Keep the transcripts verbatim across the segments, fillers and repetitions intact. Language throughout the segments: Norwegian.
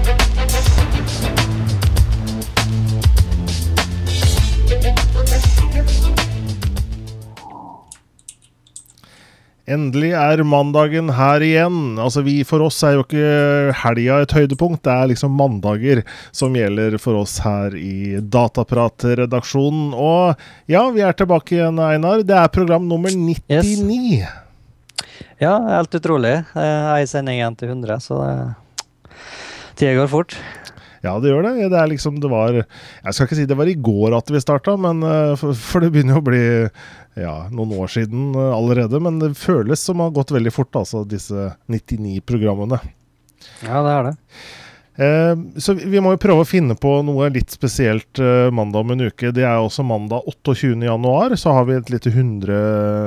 Endelig er mandagen her igjen. Altså vi, for oss er jo ikke helga et høydepunkt, det er liksom mandager som gjelder for oss her i Dataprat-redaksjonen. Og ja, vi er tilbake igjen, Einar. Det er program nummer nittini. Yes. Ja, helt utrolig. Jeg er sending igjen til hundre, så tiden går fort. Ja, det gjør det. Det er liksom, det var, jeg skal ikke si det var i går at vi startet, men for, for det begynner jo å bli ja, noen år siden allerede, men det føles som har gått veldig fort, altså disse nittini programmene. Ja, det er det. Eh, så vi må jo prøve å finne på noe litt spesielt eh, mandag om en uke. Det er også mandag åttuogtyvende januar, så har vi et lite hundre,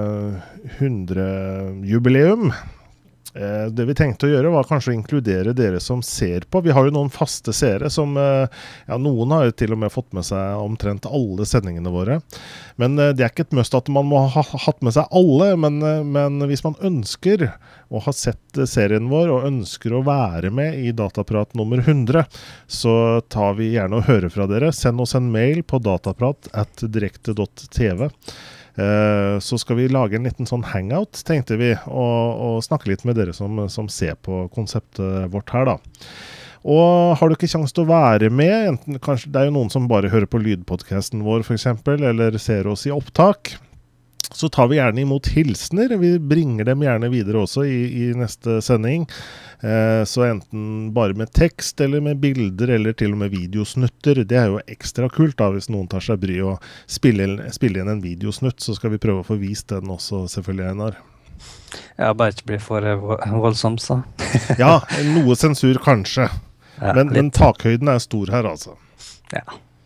hundre jubileum. Eh, det vi tenkte å gjøre var kanskje å inkludere dere som ser på. Vi har jo noen faste seere som, eh, ja, noen har jo til og med fått med seg omtrent alle sendingene våre. Men eh, det er ikke et must at man må ha hatt med seg alle, men, eh, men hvis man ønsker å ha sett serien vår og ønsker å være med i Dataprat nummer hundre, så tar vi gjerne å høre fra dere. Send oss en mail på dataprat at direkte punktum tv. Så skal vi lage en liten sånn hangout, tenkte vi, og, og snakke litt med dere som, som ser på konseptet vårt her da. Og har du ikke sjanse til å være med, enten, kanskje, det er jo noen som bare hører på lydpodcasten vår for eksempel, eller ser oss i opptak, så tar vi gjerne imot hilsner. Vi bringer dem gjerne videre også i, i neste sending. Eh, så enten bare med tekst, eller med bilder, eller til og med videosnutter. Det er jo ekstra kult da, hvis noen tar seg bry og spiller, spiller inn en videosnutt, så skal vi prøve å få vist den også, selvfølgelig, Einar. Ja, bare ikke bli for voldsomt, så. Ja, noe sensur kanskje. Ja, men, men takhøyden er stor her, altså. Ja.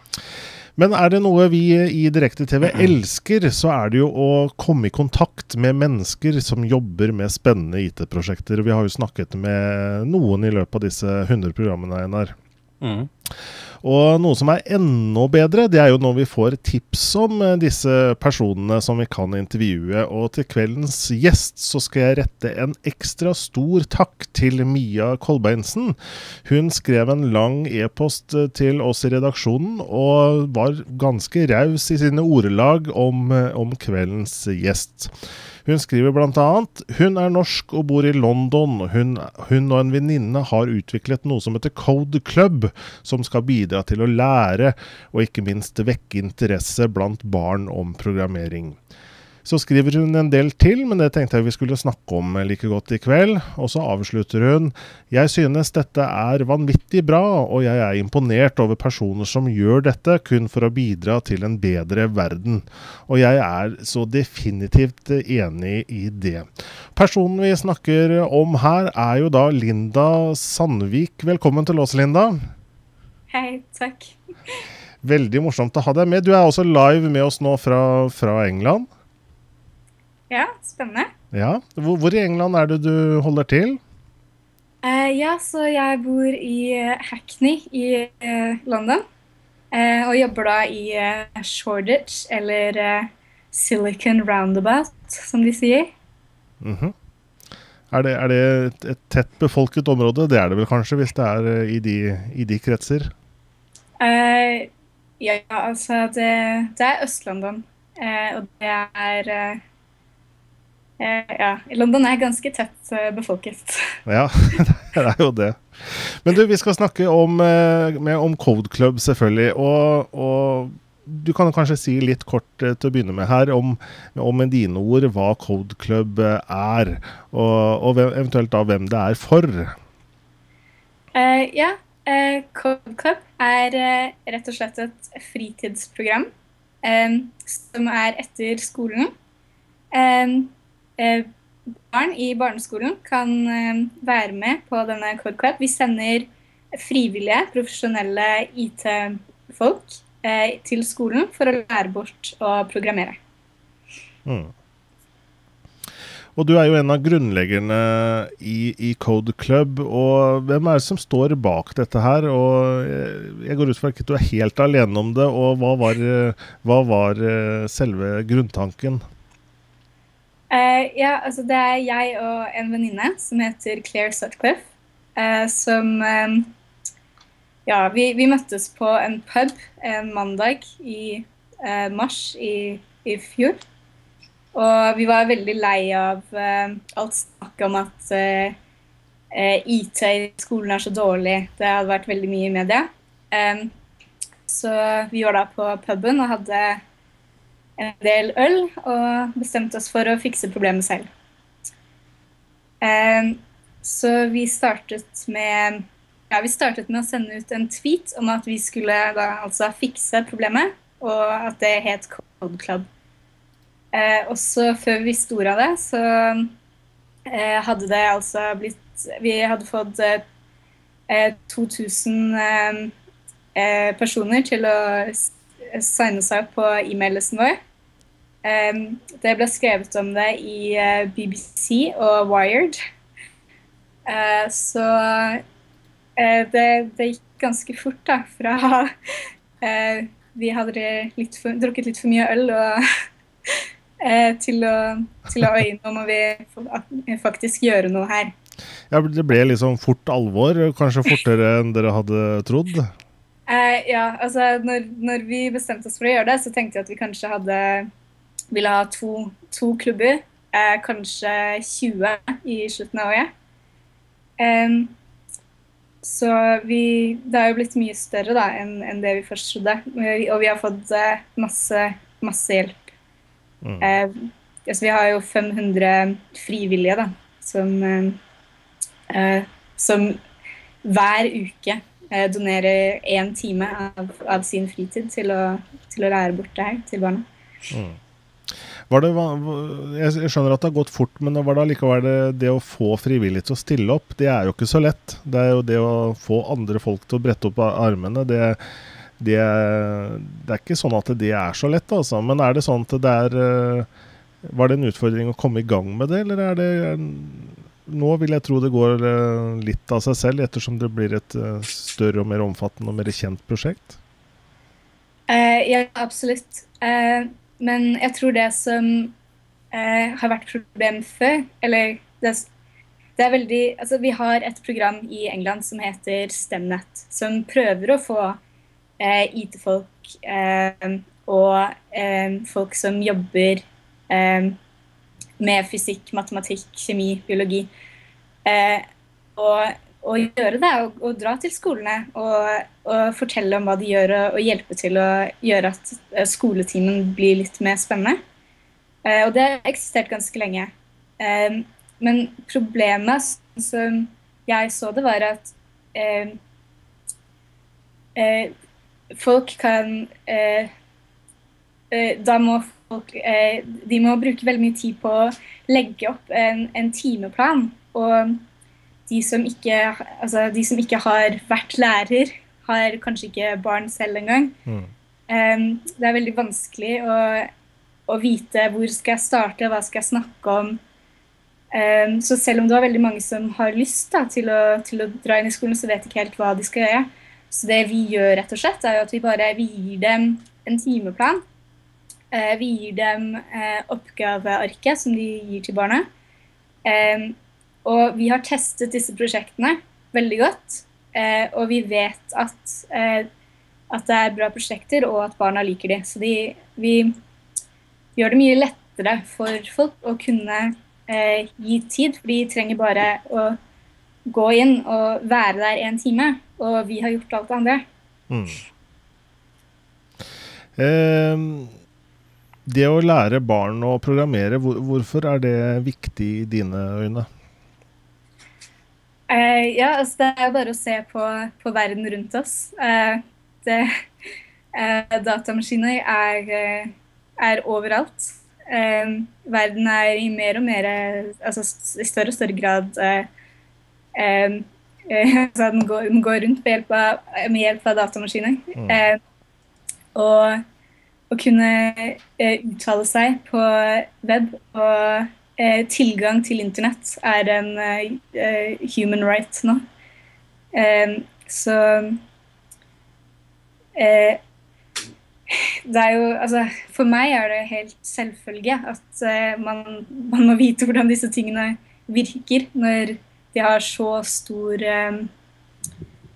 Men er det noe vi i Direkte-T V elsker, så er det jo å komme i kontakt med mennesker som jobber med spennende I T-prosjekter. Vi har jo snakket med noen i løpet av disse hundre programmene, Einar. Mm. Og noe som er enda bedre, det er jo når vi får tips om disse personene som vi kan intervjue. Og til kveldens gjest så skal jeg rette en ekstra stor takk til Mia Kolbeinsen. Hun skrev en lang e-post til oss i redaksjonen og var ganske raus i sine ordelag om, om kveldens gjest. Hun skriver blant annet, hun er norsk og bor i London. Hun, hun og en venninne har utviklet noe som heter Code Club, som skal bidra til å lære og ikke minst vekke interesse blant barn om programmering. Så skriver hun en del til, men det tenkte jeg vi skulle snakke om like godt i kveld. Og så avslutter hun, jeg synes dette er vanvittig bra, og jeg er imponert over personer som gjør dette kun for å bidra til en bedre verden. Og jeg er så definitivt enig i det. Personen vi snakker om her er jo da Linda Sandvik. Velkommen til oss, Linda. Hei, takk. Veldig morsomt å ha deg med. Du er også live med oss nå fra, fra England. Ja, spennende. Ja, hvor, hvor i England er det du holder til? Uh, ja, så jeg bor i uh, Hackney i uh, London, uh, og jobber da i uh, Shoreditch, eller uh, Silicon Roundabout, som de sier. Mhm. Er det, er det et, et tett befolket område? Det er det vel kanskje, hvis det er uh, i, de, i de kretser? Uh, ja, altså, det, det er Øst-London, uh, og det er... Uh, Uh, ja, London er ganske tett uh, befolket. Ja, det er jo det. Men du, vi skal snakke om, uh, med, om Code Club selvfølgelig, og, og du kan kanskje si litt kort uh, til å begynne med her, om, om med dine ord hva Code Club uh, er, og, og eventuelt da hvem det er for. Uh, ja, uh, Code Club er uh, rett og slett et fritidsprogram um, som er etter skolen. Um, Eh, barn i barneskolen kan eh, være med på denne Code Club. Vi sender frivillige, profesjonelle I T-folk eh, til skolen for å lære bort å programmere. Mm. Og du er jo en av grunnleggerne i, i Code Club, og hvem er det som står bak dette her? Og jeg går ut fra at du er helt alene om det, og hva var, hva var selve grunntanken? Uh, ja, altså det er jeg og en venninne som heter Claire Sutcliffe, uh, som um, ja, vi, vi møttes på en pub en mandag i eh, mars i, i fjor. Og vi var veldig lei av eh, alt snakk om at eh, eh, I T i skolen er så dårlig. Det hadde vært veldig mye i media. Um, så vi var da på puben og hadde en del øl og bestemte oss for å fikse problemet selv. Um, så vi startet med, ja, vi startet med å sende ut en tweet om at vi skulle da altså fikse problemet, og at det het Code Club. Eh, også før vi visste ordet av det, så eh, hadde det altså blitt, vi hadde fått eh, to tusen eh, eh, personer til å signe seg opp på e-maillisten vår. Eh, det ble skrevet om det i eh, B B C og Wired. Eh, så eh, det, det gikk ganske fort da, fra eh, vi hadde litt for, drukket litt for mye øl og Til å, til å øyne om vi faktisk gjøre noe her. Ja, det ble liksom fort alvor, kanskje fortere enn dere hadde trodd? Eh, ja, altså når, når vi bestemte oss for å gjøre det, så tenkte jeg at vi kanskje hadde, ville ha to, to klubber, eh, kanskje tjue i slutten av året. Eh, så vi, det har jo blitt mye større da, enn, enn det vi først trodde, og vi har fått eh, masse, masse hjelp. Mm. Eh, altså vi har jo fem hundre frivillige da, som, eh, som hver uke eh, donerer en time av, av sin fritid til å, til å lære bort det her til barna. Mm. Var det, jeg skjønner at det har gått fort, men var det likevel det, det å få frivillige til å stille opp, det er jo ikke så lett. Det er jo det å få andre folk til å brette opp armene, det Det, det er ikke sånn at det er så lett, altså. Men er det sånn at det er, var det en utfordring å komme i gang med det, eller er det, nå vil jeg tro det går litt av seg selv, ettersom det blir et større og mer omfattende og mer kjent prosjekt? Uh, ja, absolutt. Uh, men jeg tror det som uh, har vært problem før, eller det, det er veldig, altså vi har et program i England som heter STEMnet, som prøver å få Eh, I T-folk eh, og eh, folk som jobber eh, med fysikk, matematikk, kjemi, biologi. Eh, og, og gjøre det, og, og dra til skolene og, og fortelle om hva de gjør, og, og hjelpe til å gjøre at eh, skoletimen blir litt mer spennende. Eh, og det har eksistert ganske lenge. Eh, men problemet som jeg så det var at eh, eh, folk kan eh, eh, da må folk eh, de må bruke veldig mye tid på å legge opp en, en timeplan, og de som ikke altså de som ikke har vært lærer har kanskje ikke barn selv engang. Mm. eh, det er veldig vanskelig å, å vite hvor skal jeg starte, hva skal jeg snakke om. eh, så selv om det var veldig mange som har lyst da, til, å, til å dra inn i skolen, så vet de ikke helt hva de skal gjøre. Så det vi gjør rett og slett er jo at vi bare vi gir dem en timeplan. Eh, vi gir dem eh, oppgavearket som de gir til barna. Eh, og vi har testet disse prosjektene veldig godt. Eh, og vi vet at, eh, at det er bra prosjekter og at barna liker de. Så de, vi gjør det mye lettere for folk å kunne eh, gi tid, for de trenger bare å gå inn og være der en time, og vi har gjort alt det andre. Mm. Eh, det å lære barn å programmere, hvor, hvorfor er det viktig i dine øyne? Eh, ja, altså det er jo bare å se på, på verden rundt oss. Eh, det, eh, datamaskiner er, er overalt. Eh, verden er i mer og mer, altså i større og større grad eh, Um, uh, altså den, går, den går rundt med hjelp av, med hjelp av datamaskiner. Mm. Uh, og å kunne uh, uttale seg på web og uh, tilgang til internett er en uh, human right nå. Um, så uh, det er jo, altså, for meg er det helt selvfølge at uh, man, man må vite hvordan disse tingene virker når de har så stor,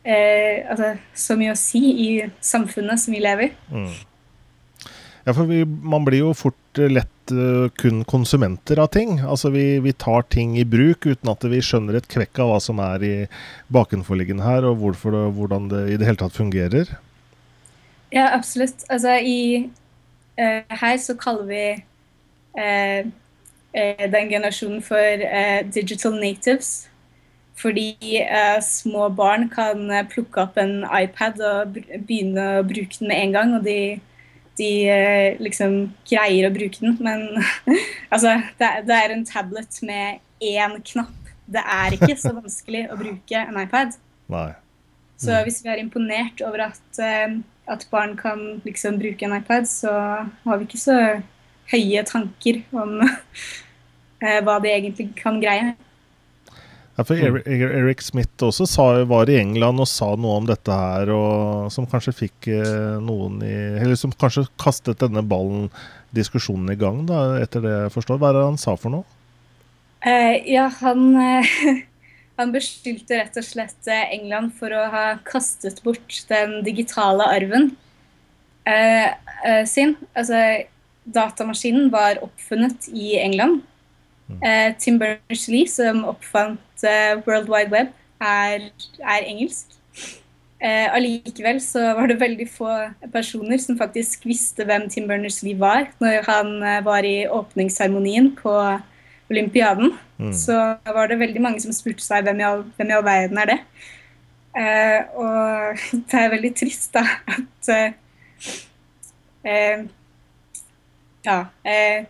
eh, altså, så mye å si i samfunnet som vi lever. Mm. Ja, for vi, man blir jo fort lett uh, kun konsumenter av ting. Altså vi, vi tar ting i bruk uten at vi skjønner et kvekk av hva som er i bakenforliggende her, og hvorfor det, hvordan det i det hele tatt fungerer. Ja, absolutt. Altså i, uh, her så kaller vi uh, uh, den generasjonen for uh, digital natives. Fordi uh, små barn kan uh, plukke opp en iPad og begynne å bruke den med en gang, og de de eh, liksom greier å bruke den, men altså, det, det er en tablet med én knapp. Det er ikke så vanskelig å bruke en iPad. Nei. Så hvis vi er imponert over at, eh, at barn kan liksom bruke en iPad, så har vi ikke så høye tanker om eh, hva de egentlig kan greie. Ja, for Eric, Eric Smith også sa, var i England og sa noe om dette her, og som kanskje fikk eh, noen i, eller som kanskje kastet denne ballen, diskusjonen i gang da, etter det jeg forstår. Hva er det han sa for noe? Uh, ja, han, uh, han beskyldte rett og slett England for å ha kastet bort den digitale arven uh, uh, sin. Altså, datamaskinen var oppfunnet i England. Uh, Tim Berners-Lee, som oppfant uh, World Wide Web, er, er engelsk. Uh, allikevel så var det veldig få personer som faktisk visste hvem Tim Berners-Lee var når han uh, var i åpningsseremonien på Olympiaden. Mm. Så var det veldig mange som spurte seg hvem i all, hvem i all verden er det. Uh, og det er veldig trist da, at uh, uh, ja, uh,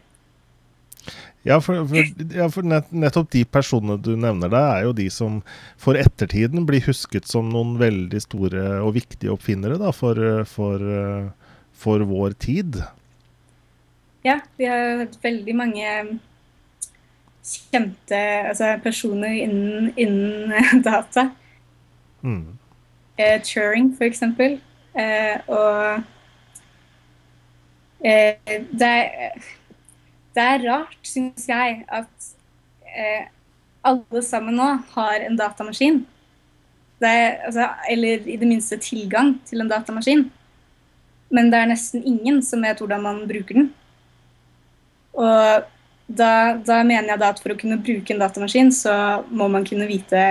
Ja, for, for, ja, for nett, nettopp de personene du nevner der er jo de som for ettertiden blir husket som noen veldig store og viktige oppfinnere da, for, for, for vår tid. Ja, vi har hatt veldig mange kjente altså, personer innen, innen data. Mm. Eh, Turing, for eksempel. Eh, og eh, det er... Det er rart, synes jeg, at eh, alle sammen nå har en datamaskin. Det er, altså, eller i det minste tilgang til en datamaskin. Men det er nesten ingen som vet hvordan man bruker den. Og da, da mener jeg da at for å kunne bruke en datamaskin, så må man kunne vite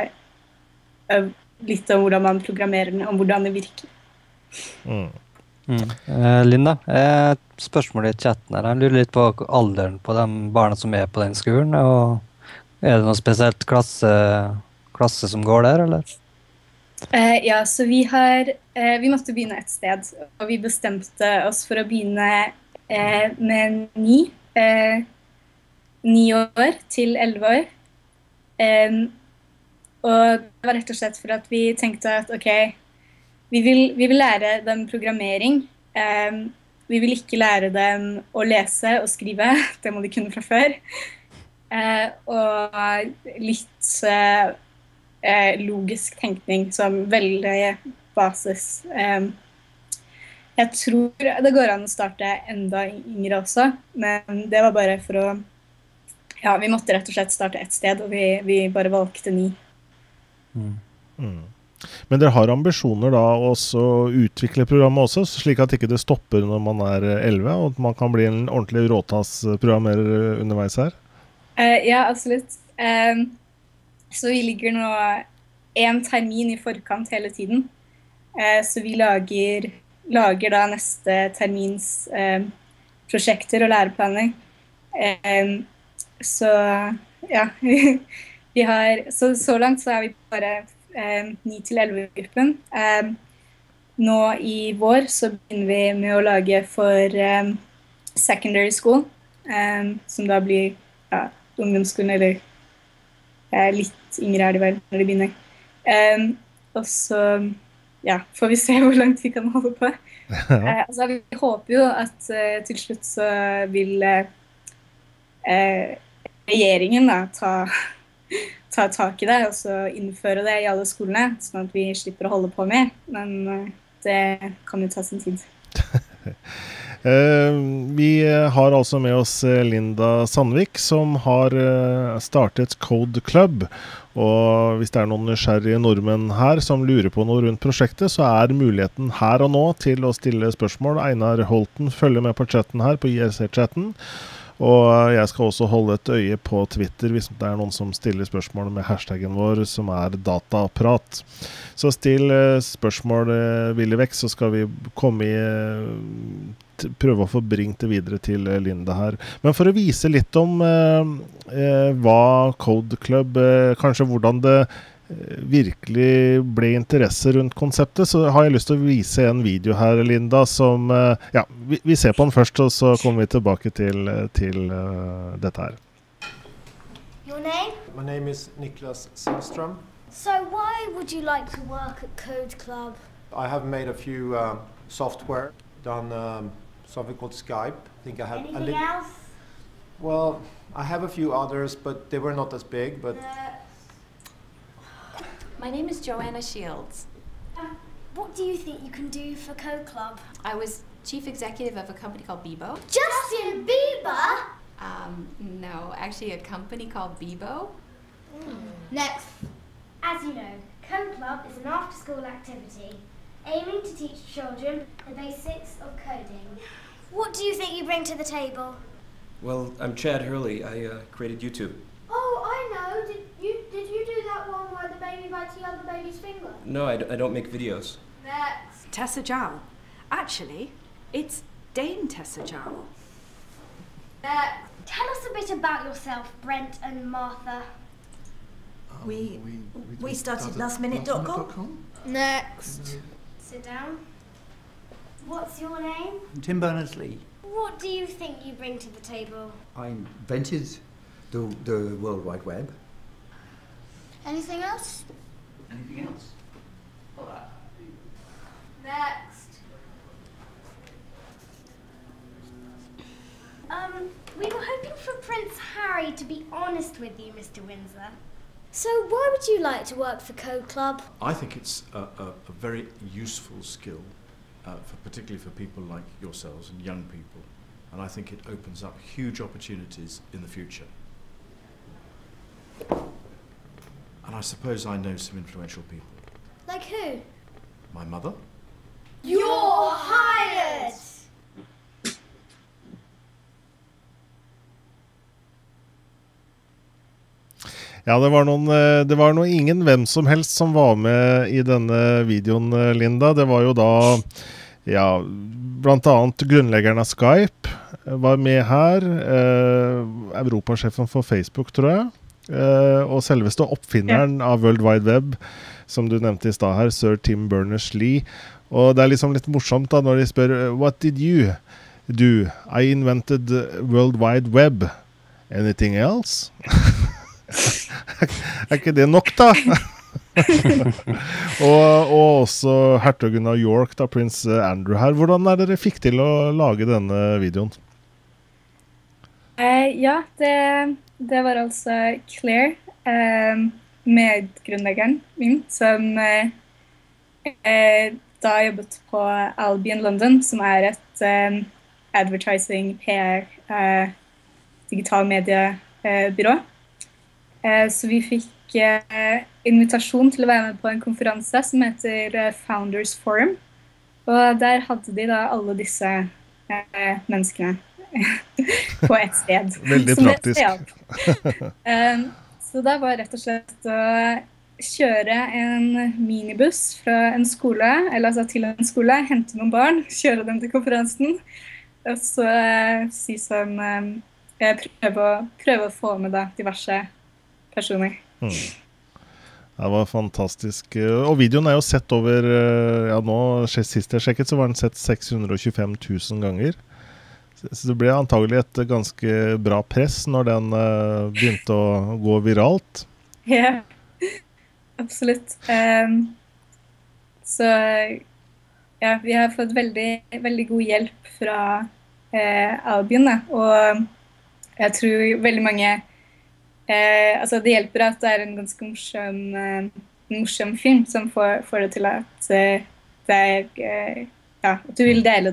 uh, litt om hvordan man programmerer den, om hvordan det virker. Mm. Mm. Eh, Linda, eh, spørsmålet i chatten her, jeg lurer litt på alderen på de barna som er på den skolen, og er det noe spesielt klasse, klasse som går der, eller? Eh, ja, så vi har, eh, vi måtte begynne et sted, og vi bestemte oss for å begynne eh, med ni, eh, ni år til elleve år. Eh, og det var rett og slett for at vi tenkte at, ok, Vi vil, vi vil lære dem programmering. Um, vi vil ikke lære dem å lese og skrive. Det må de kunne fra før. Uh, og litt uh, uh, logisk tenkning som veldig basis. Um, jeg tror det går an å starte enda yngre også, men det var bare for å... Ja, vi måtte rett og slett starte et sted, og vi, vi bare valgte ni. Mm. Mm. Men dere har ambisjoner da også å utvikle programmet også, slik at ikke det stopper når man er elleve, og at man kan bli en ordentlig råtassprogrammerer underveis her? Uh, ja, absolutt. Um, så vi ligger nå en termin i forkant hele tiden. Uh, så vi lager, lager da neste termins uh, prosjekter og læreplaner. Um, så ja, vi har, så, så langt så er vi bare ni til elleve-gruppen. Um, nå i vår så begynner vi med å lage for um, secondary school, um, som da blir ja, ungdomsskolen, eller uh, litt yngre er det vel når de begynner. Um, og så ja, får vi se hvor langt vi kan holde på. uh, altså, vi håper jo at uh, til slutt så vil uh, uh, regjeringen da, ta ta tak i det, og så innføre det i alle skolene, sånn at vi slipper å holde på mer. Men det kan jo ta sin tid. Eh, vi har altså med oss Linda Sandvik, som har eh, startet Code Club. Og hvis det er noen nysgjerrige nordmenn her som lurer på noe rundt prosjektet, så er muligheten her og nå til å stille spørsmål. Einar Holten følger med på chatten her, på I R C-chatten. Og jeg skal også holde et øye på Twitter hvis det er noen som stiller spørsmål med hashtaggen vår, som er dataprat. Så still spørsmål villig vekk, så skal vi komme i prøve å få bringt det videre til Linda her. Men for å vise litt om eh, hva Code Club, eh, kanskje hvordan det virkelig ble interesse rundt konseptet, så har jeg lyst til å vise en video her, Linda, som, ja, vi, vi ser på den først, og så kommer vi tilbake til, til uh, dette her. Your name? My name is Niklas Sandström. So why would you like to work at Code Club? I have made a few um, software, done um, something called Skype. I think I have Anything a else? Well, I have a few others, but they were not as big, but... Uh, My name is Joanna Shields. uh, what do you think you can do for Code Club? I was chief executive of a company called Bebo. Justin Bieber? Um, no, actually a company called Bebo. Mm. Next. As you know, Code Club is an after-school activity aiming to teach children the basics of coding. What do you think you bring to the table? Well, I'm Chad Hurley. I uh, created YouTube. Oh, I know. Did you, did you do that one where the baby bites the other baby's finger? No, I, d I don't make videos. Next. Tessa Jowell. Actually, it's Dame Tessa Jowell. Next. Tell us a bit about yourself, Brent and Martha. Um, We- we, we started last minute dot com. Next. Sit down. What's your name? Tim Berners-Lee. What do you think you bring to the table? I invented the, the World Wide Web. Anything else? Anything else? Next. Um, we were hoping for Prince Harry to be honest with you, Mister Windsor. So why would you like to work for Code Club? I think it's a, a, a very useful skill, uh, for particularly for people like yourselves and young people. And I think it opens up huge opportunities in the future. And I suppose I know some influential people. Like who? My mother. You're hired! Ja, det var noen, det var noe ingen hvem som helst som var med i denne videoen, Linda. Det var jo da, ja, blant annet grunnleggeren av Skype var med her, eh, Europasjefen for Facebook, tror jeg, eh, og selveste oppfinneren av World Wide Web, som du nevnte i sted her, Sir Tim Berners-Lee. Og det er liksom litt morsomt da, når de spør, what did you do? I invented World Wide Web. Anything else? Er ikke det nok da? og, og også hertugen av York, da, prins Andrew her. Hvordan er det dere fikk til å lage denne videoen? Eh, ja, det, det var altså Claire, eh, medgrunnleggeren min, som eh, eh, da jobbet på Albion London, som er et eh, advertising, P R, eh, digital mediebyrå. Eh, så vi fikk eh, invitasjon til å være med på en konferanse som heter eh, Founders Forum. Og der hadde de da alle disse eh, menneskene på et sted. Veldig praktisk. um, så det var rett og slett å kjøre en minibuss fra en skole, eller altså til en skole, hente noen barn, kjøre dem til konferansen, og så uh, si som um, prøve, å, prøve å få med da diverse personer. Mm. Det var fantastisk. Og videoen er jo sett over, ja nå, sist jeg sjekket, så var den sett seks hundre og tjuefem tusen ganger. Så det ble antagelig et ganske bra press når den uh, begynte å gå viralt. Ja, absolutt. Um, så ja, vi har fått veldig, veldig god hjelp fra uh, Albion, da. Og jeg tror veldig mange, uh, altså det hjelper at det er en ganske morsom, uh, morsom film som får, får det til at uh, det er, uh, ja, at du vil dele den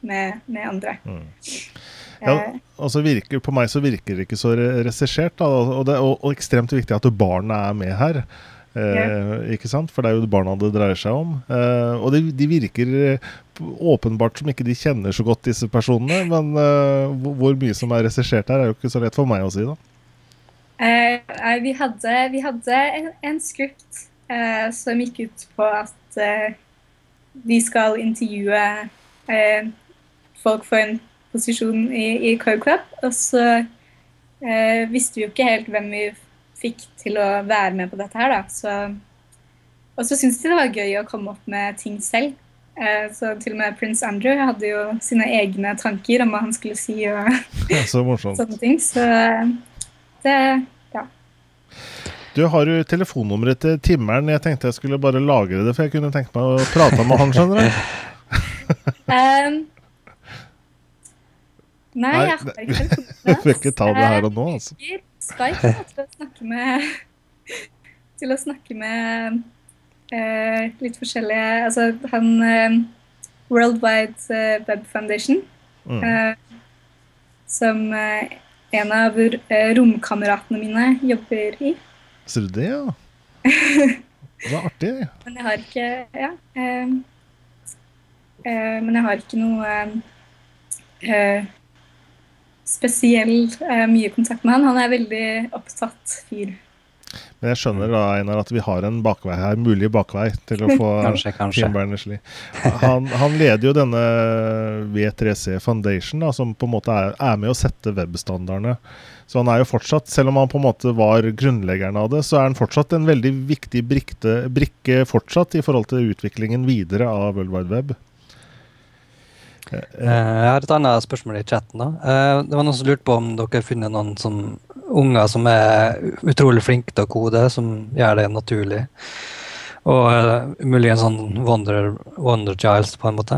med, med andre. Mm. Ja, altså virker, på meg så virker det ikke så resessert, da, og det er og, og ekstremt viktig at barna er med her, eh, ja. Ikke sant? For det er jo barna det dreier seg om. Eh, og de, de virker åpenbart som ikke de kjenner så godt disse personene, men eh, hvor, hvor mye som er resessert her er jo ikke så lett for meg å si da. Eh, vi, hadde, vi hadde en, en skript eh, som gikk ut på at eh, vi skal intervjue eh, folk for en posisjon i, i Code Club, og så eh, visste vi jo ikke helt hvem vi fikk til å være med på dette her da, så, og så syntes de det var gøy å komme opp med ting selv, eh, så til og med Prince Andrew hadde jo sine egne tanker om hva han skulle si og så sånne ting, så det, ja. Du har jo telefonnummeret til Timmeren, jeg tenkte jeg skulle bare lagre det, for jeg kunne tenkt meg å prate med han, skjønner du? um, Nei, jeg har ikke telefonen. Jeg får ikke ta det her og nå, altså. Jeg Skype til å snakke med, til å snakke med eh, litt forskjellige, altså han eh, World Wide eh, Web Foundation, mm. eh, som eh, en av eh, romkameratene mine jobber i. Ser du det, ja? Det var artig. Men jeg har ikke, ja, eh, eh, men jeg har ikke noe eh, spesielt uh, mye kontakt med han. Han er veldig opptatt fyr. Men jeg skjønner da, Einar, at vi har en bakvei her, mulig bakvei til å få kanskje, kanskje. Tim Berners-Lee. Han, han leder jo denne W tre C Foundation, da, som på en måte er, er med å sette webstandardene. Så han er jo fortsatt, selv om han på en måte var grunnleggeren av det, så er han fortsatt en veldig viktig brikte, brikke fortsatt i forhold til utviklingen videre av World Wide Web. Jeg har et annet spørsmål i chatten da. Det var noen som lurte på om dere har funnet noen som, unger som er utrolig flinke til å kode, som gjør det naturlig. Og uh, mulig en sånn wonder, wonder child på en måte.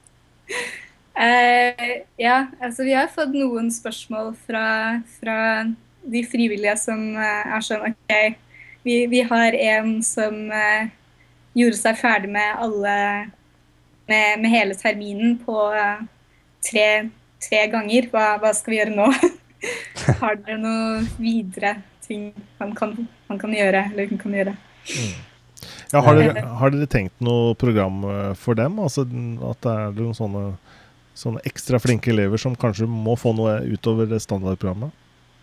Uh, ja, altså vi har fått noen spørsmål fra, fra de frivillige som uh, er sånn, ok, vi, vi har en som uh, gjorde seg ferdig med alle Med, med hele terminen på uh, tre, tre ganger. Hva, hva skal vi gjøre nå? Har dere noe videre ting han kan, han kan gjøre, eller hun kan gjøre? Mm. Ja, har, dere, har dere tenkt noe program for dem? Altså at det er noen sånne, sånne ekstra flinke elever som kanskje må få noe utover det standardprogrammet?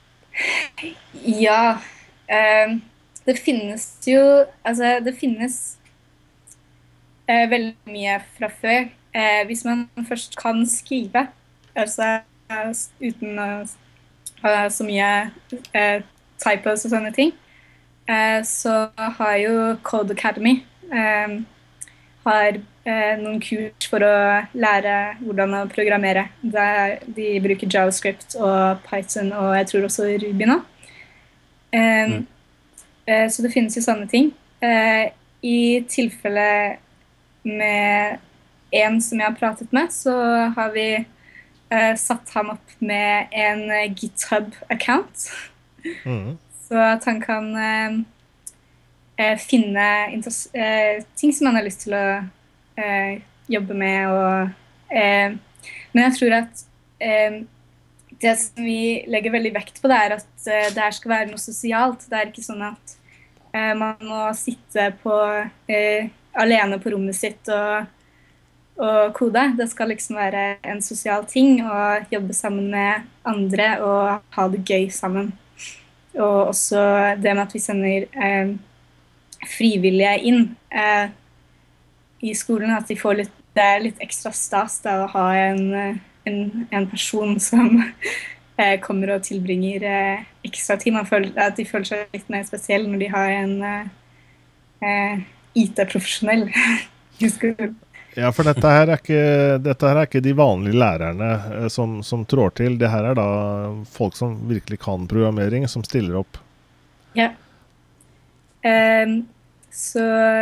Ja, uh, det finnes jo, altså det finnes Eh, veldig mye fra før. Eh, hvis man først kan skrive, altså eh, uten å ha så mye eh, typos og sånne ting, eh, så har jo Code Academy eh, har eh, noen kurs for å lære hvordan å programmere. Der de bruker JavaScript og Python, og jeg tror også Ruby nå. Eh, mm. eh, så det finnes jo sånne ting. Eh, I tilfelle med en som jeg har pratet med, så har vi uh, satt ham opp med en uh, GitHub-account. Mm. Så at han kan uh, uh, finne uh, ting som han har lyst til å uh, jobbe med. Og, uh, men jeg tror at uh, det som vi legger veldig vekt på, det er at uh, det her skal være noe sosialt. Det er ikke sånn at uh, man må sitte på uh, alene på rommet sitt og, og kode. Det skal liksom være en sosial ting, og jobbe sammen med andre og ha det gøy sammen. Og også det med at vi sender eh, frivillige inn eh, i skolen, at de får litt, det er litt ekstra stas da, å ha en, en, en person som eh, kommer og tilbringer eh, ekstra tid. Man føler at de føler seg litt mer spesiell når de har en eh, I T-profesjonell i skolen. Ja, for dette her er ikke, dette her er ikke de vanlige lærerne eh, som, som trår til. Det her er da folk som virkelig kan programmering, som stiller opp. Ja. Um, så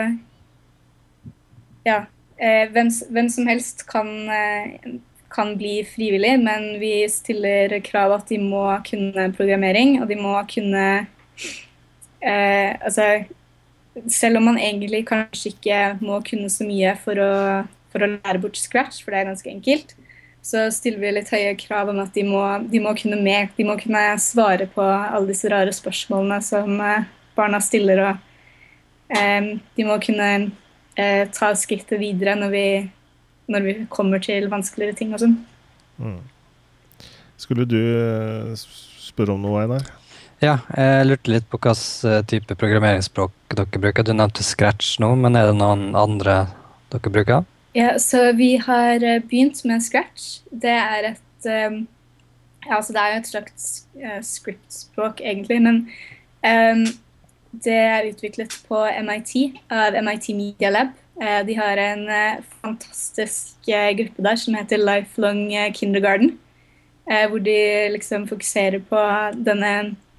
ja, eh, hvem, hvem som helst kan, eh, kan bli frivillig, men vi stiller krav at de må kunne programmering, og de må kunne eh, altså selv om man egentlig kanskje ikke må kunne så mye for å, for å lære bort Scratch, for det er ganske enkelt, så stiller vi litt høye krav om at de må, de må kunne mer, de må kunne svare på alle disse rare spørsmålene som eh, barna stiller, og eh, de må kunne eh, ta skrittet videre når vi, når vi kommer til vanskeligere ting og sånn. Mm. Skulle du eh, spørre om noe, Einar? Ja, jeg lurte litt på hvilken type programmeringsspråk dere bruker. Du nevnte Scratch nå, men er det noen andre dere bruker? Ja, så vi har begynt med Scratch. Det er et, um, ja, altså det er jo et slags uh, script-språk egentlig, men um, det er utviklet på M I T av M I T Media Lab. Uh, de har en uh, fantastisk uh, gruppe der som heter Lifelong uh, Kindergarten, uh, hvor de liksom fokuserer på denne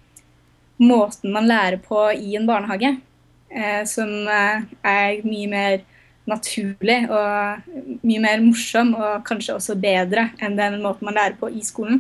måten man lærer på i en barnehage, eh, som eh, er mye mer naturlig og mye mer morsom og kanskje også bedre enn den måten man lærer på i skolen.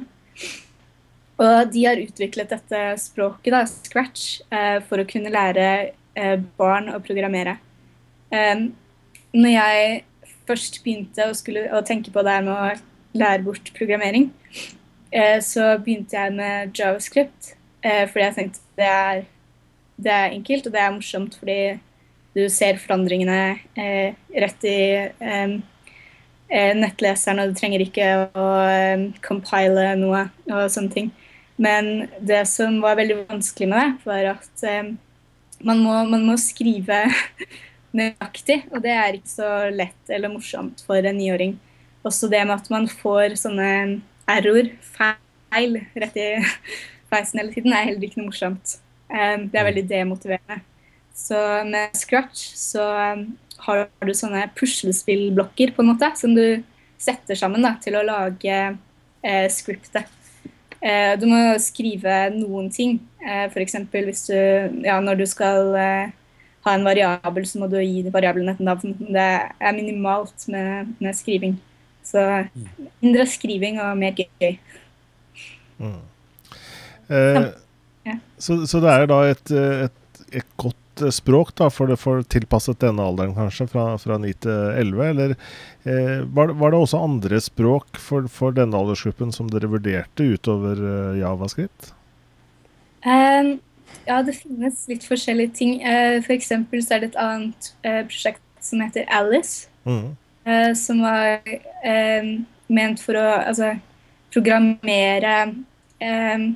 Og de har utviklet dette språket, da, Scratch, eh, for å kunne lære eh, barn å programmere. Eh, når jeg først begynte å, skulle, å tenke på det her med å lære bort programmering, eh, så begynte jeg med JavaScript, fordi jeg tenkte det er, det er enkelt, og det er morsomt fordi du ser forandringene eh, rett i eh, nettleseren, og du trenger ikke å eh, compile noe og sånne ting. Men det som var veldig vanskelig med det, var at eh, man, må, man må skrive nøyaktig, og det er ikke så lett eller morsomt for en niåring. Også det med at man får sånne error, feil, rett i feisen hele tiden, er heller ikke noe morsomt. Um, det er veldig demotiverende. Så med Scratch så um, har du sånne puslespillblokker på en måte, som du setter sammen da, til å lage eh, scriptet. Eh, du må skrive noen ting. Eh, for eksempel hvis du, ja, når du skal eh, ha en variabel, så må du gi variabelen et navn. Det er minimalt med, med skriving. Så mindre skriving og mer gøy. Mm. Eh, ja. så, så det er da et, et, et godt språk da, for, det, for tilpasset denne alderen kanskje, fra, fra ni til elleve, eller eh, var, var det også andre språk for, for denne aldersgruppen som dere vurderte utover uh, JavaScript? Um, ja, det finnes litt forskjellige ting. Uh, for eksempel så er det et annet uh, prosjekt som heter Alice, mm. uh, som var uh, ment for å altså, programmere um,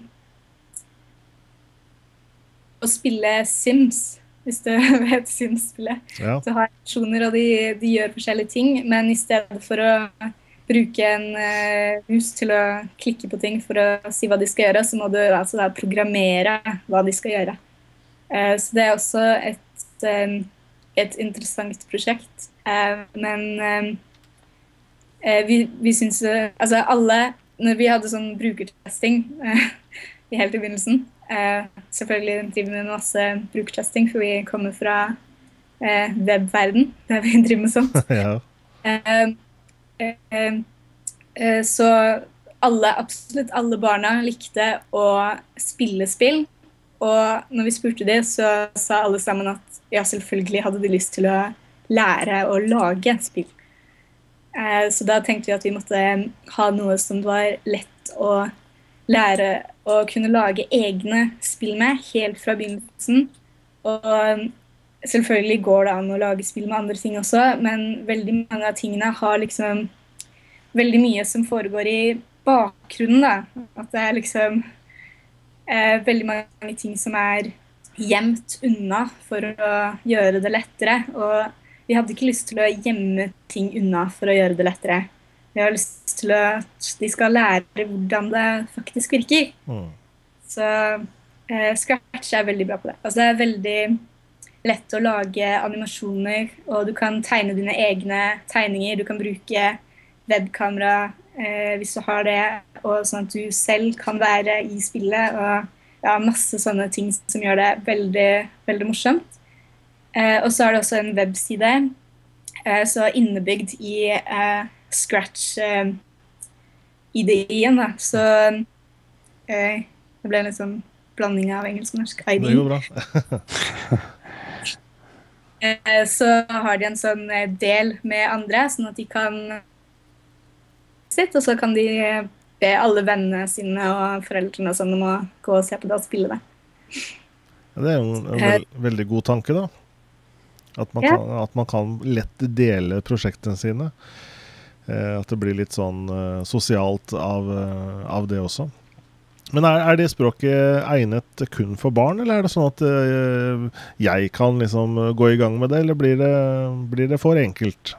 å spille Sims, hvis du vet Sims-spillet. Ja. Du har aksjoner, og de, de gjør forskjellige ting, men i stedet for å bruke en uh, mus til å klikke på ting for å si hva de skal gjøre, så må du altså da programmere hva de skal gjøre. Uh, så det er også et, um, et interessant prosjekt. Uh, men um, uh, vi, vi synes, uh, altså alle, når vi hadde sånn brukertesting uh, i helt i begynnelsen, Uh, selvfølgelig driver vi med masse brukertesting, for vi kommer fra uh, webverden, der vi driver med sånt. Ja. uh, uh, uh, så alle, absolutt alle barna likte å spille spill, og når vi spurte det, så sa alle sammen at ja, selvfølgelig hadde de lyst til å lære å lage spill. Uh, så da tenkte vi at vi måtte ha noe som var lett å lære å kunne lage egne spill med, helt fra begynnelsen. Og selvfølgelig går det an å lage spill med andre ting også, men veldig mange av tingene har liksom veldig mye som foregår i bakgrunnen, da. At det er liksom eh, veldig mange ting som er gjemt unna for å gjøre det lettere. Og vi hadde ikke lyst til å gjemme ting unna for å gjøre det lettere. Vi har lyst til at de skal lære hvordan det faktisk virker. Mm. Så eh, Scratch er veldig bra på det. Altså, det er veldig lett å lage animasjoner, og du kan tegne dine egne tegninger. Du kan bruke webkamera eh, hvis du har det, og sånn at du selv kan være i spillet. Og ja, masse sånne ting som gjør det veldig, veldig morsomt. Eh, og så er det også en webside, eh, så innebygd i eh, Scratch-I D E-en, da. Så eh, det ble en litt sånn blanding av engelsk og norsk. I D E. Det er jo bra. eh, så har de en sånn del med andre, sånn at de kan sitt, og så kan de be alle vennene sine og foreldrene og sånn om å gå og se på det og spille det. Ja, det er jo en, en veld, veldig god tanke da. At man, ja. kan, at man kan lett dele prosjektene sine. Eh, at det blir litt sånn uh, sosialt av, uh, av det også. Men er, er det språket egnet kun for barn, eller er det sånn at uh, jeg kan liksom gå i gang med det, eller blir det, blir det for enkelt?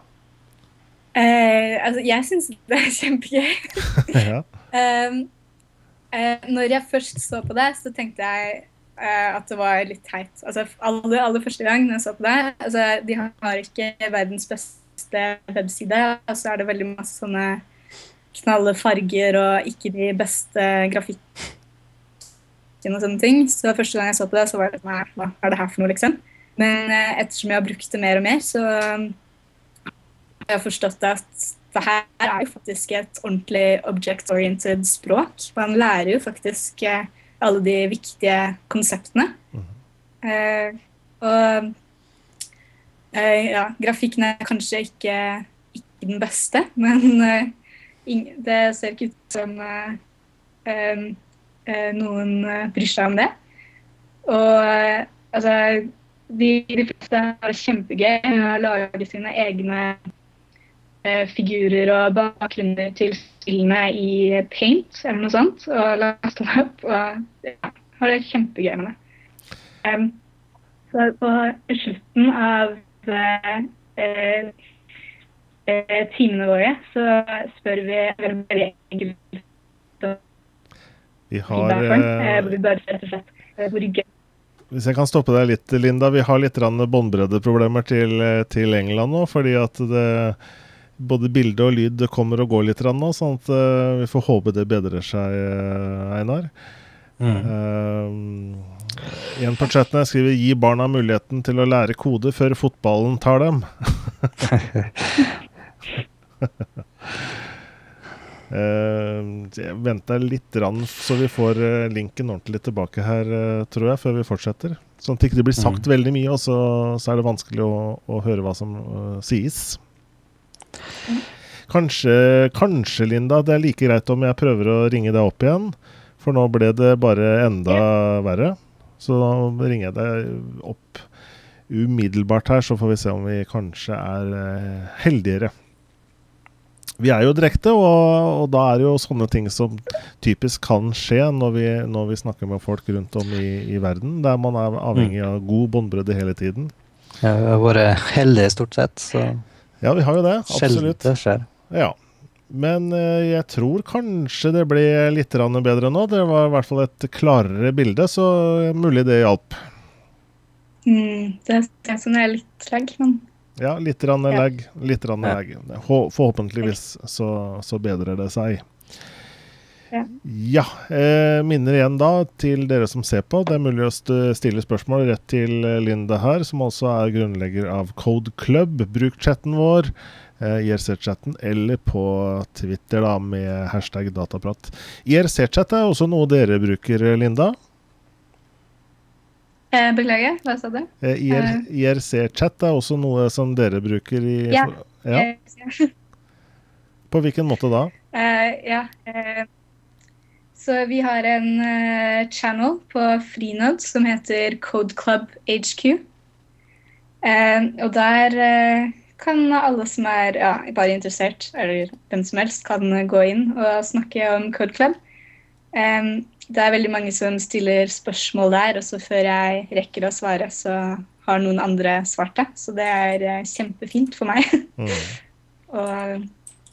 Eh, altså, jeg synes det er kjempegøy. Ja. um, eh, når jeg først så på det, så tenkte jeg eh, at det var litt teit. Altså, aller, aller første gang når jeg så på det, altså, de har ikke verdens beste webside, og så er det veldig masse sånne knalle farger og ikke de beste grafikken og sånne ting. Så første gang jeg så på det, så var det sånn, hva er det her for noe, liksom? Men eh, ettersom jeg har brukt det mer og mer, så jeg har forstått at det her er jo faktisk et ordentlig object-oriented språk. Man lærer jo faktisk eh, alle de viktige konseptene. Mm. Eh, og eh, ja, grafikken er kanskje ikke, ikke den beste, men eh, det ser ikke ut som eh, eh, noen bryr seg om det. Og eh, altså, de, de fleste har det kjempegøy med å lage sine egne figurer og bakgrunner til spillene i Paint eller noe sånt, og laste dem opp, og ja, har det kjempegøy med det. Um, så på slutten av uh, uh, uh, timene våre, så spør vi veldig enkelt Vi har uh, vi bare rett og slett uh, hvor gøy. Hvis jeg kan stoppe deg litt, Linda, vi har litt båndbreddeproblemer til, til England nå, fordi at det både bilde og lyd kommer og går litt nå, sånn at uh, vi får håpe det bedrer seg, uh, Einar. Mm. Uh, igjen på chatten jeg skriver, gi barna muligheten til å lære kode før fotballen tar dem. uh, jeg venter litt rann, så vi får uh, linken ordentlig tilbake her, uh, tror jeg, før vi fortsetter. Sånn at det ikke blir sagt mm. veldig mye, og så, så er det vanskelig å, å høre hva som uh, sies. Kanskje, kanskje, Linda, det er like greit om jeg prøver å ringe deg opp igjen, for nå ble det bare enda yeah. verre. Så da ringer jeg deg opp umiddelbart her, så får vi se om vi kanskje er eh, heldigere. Vi er jo direkte, og, og da er det jo sånne ting som typisk kan skje når vi, når vi snakker med folk rundt om i, i verden, der man er avhengig av god båndbredde hele tiden. Ja, vi har vært heldige stort sett, så... Ja, vi har jo det, absolutt. Det skjer. Ja, men uh, jeg tror kanskje det ble litt bedre nå. Det var i hvert fall et klarere bilde, så mulig det hjalp. Mm, det er sånn jeg er litt lag, men... Ja, litt ja. lag, litt ja. lag. Forhåpentligvis så, så bedrer det seg. Ja, ja eh, minner igjen da til dere som ser på. Det er mulig å stille spørsmål rett til Linda her, som også er grunnlegger av Code Club. Bruk chatten vår, eh, I R C-chatten, eller på Twitter da, med hashtag dataprat. I R C-chat er også noe dere bruker, Linda? Eh, beklager, hva sa du? Eh, I R C-chat er også noe som dere bruker i... Ja, ja. ja. På hvilken måte da? Eh, ja, eh... Så vi har en uh, channel på Freenode som heter Code Club H Q. Uh, og der uh, kan alle som er ja, bare interessert, eller hvem som helst, kan gå inn og snakke om Code Club. Um, det er veldig mange som stiller spørsmål der, og så før jeg rekker å svare, så har noen andre svart det. Så det er uh, kjempefint for meg. Mm. og...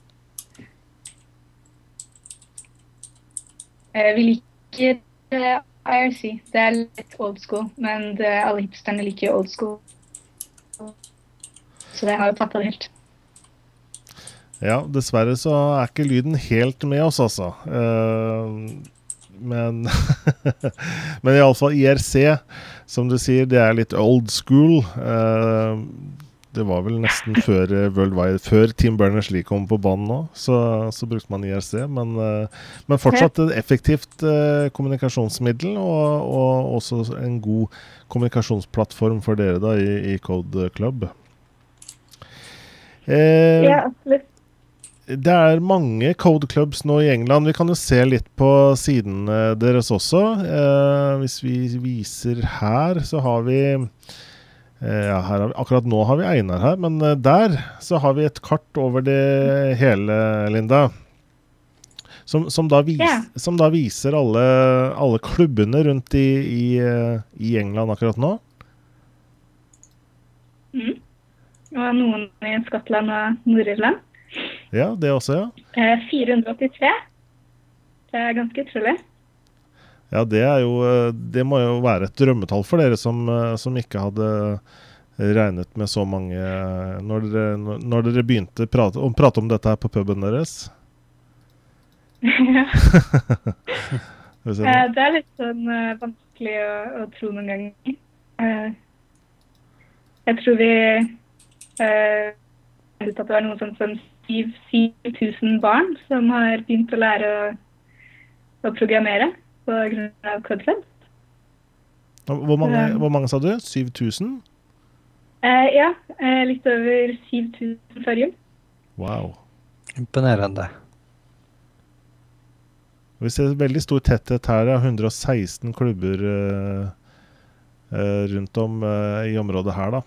Vi liker uh, I R C. Det er litt old school, men det, alle hipsterne liker old school. Så det har jo tatt av det helt. Ja, dessverre så er ikke lyden helt med oss, altså. Uh, men, men i alle fall I R C, som du sier, det er litt old school. Uh, Det var vel nesten før Worldwide, før Tim Berners-Lee kom på banen nå, så, så brukte man I R C, men, men fortsatt et effektivt uh, kommunikasjonsmiddel, og, og også en god kommunikasjonsplattform for dere da i, i Code Club. Eh, ja, absolutt. det er mange code clubs nå i England. Vi kan jo se litt på siden deres også. Eh, hvis vi viser her, så har vi, eh, ja, her har vi, akkurat nå har vi Einar her, men der så har vi et kart over det hele, Linda. Som, som, da, vis, yeah. som da viser alle, alle klubbene rundt i, i, i England akkurat nå. Mm. Og noen i Skottland og Nord-Irland. Ja, det også, ja. Eh, fire hundre åttitre. Det er ganske utrolig. Ja, det er jo, det må jo være et drømmetall for dere som, som ikke hadde regnet med så mange når dere, når dere begynte å prate, å prate om dette her på puben deres. Ja. eh, det er litt sånn uh, vanskelig å, å tro noen ganger. Eh, jeg tror vi Uh, jeg vet at det var noe sånt som syv tusen barn som har begynt å lære å, å programmere på grunn av Code Club. Hvor mange, um, hvor mange sa du? syv tusen? Uh, ja, uh, litt over syv tusen før jul. Wow. Imponerende. Vi ser veldig stor tetthet her, ja, hundre og seksten klubber uh, uh, rundt om uh, i området her da.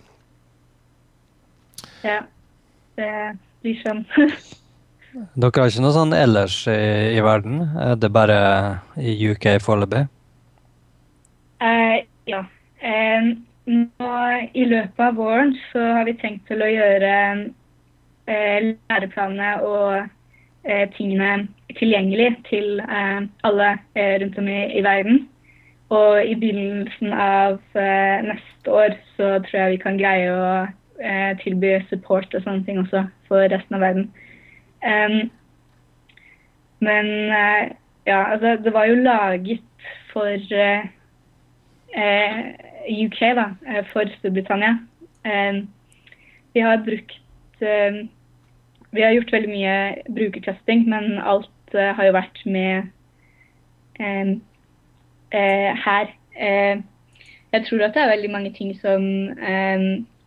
Ja, det blir sånn. Dere har ikke noe sånn ellers i, i verden? Er det bare i U K foreløpig? Uh, ja. Uh, nå, I løpet av våren så har vi tenkt til å gjøre uh, læreplanene og uh, tingene tilgjengelig til uh, alle uh, rundt om i, i verden. Og i begynnelsen av uh, neste år så tror jeg vi kan greie å Eh, tilby support og sånne ting også for resten av verden. Um, men uh, ja, altså det var jo laget for uh, uh, U K da, uh, for Storbritannia. Um, vi har brukt, uh, vi har gjort veldig mye brukertesting, men alt uh, har jo vært med um, uh, her. Uh, jeg tror at det er veldig mange ting som um,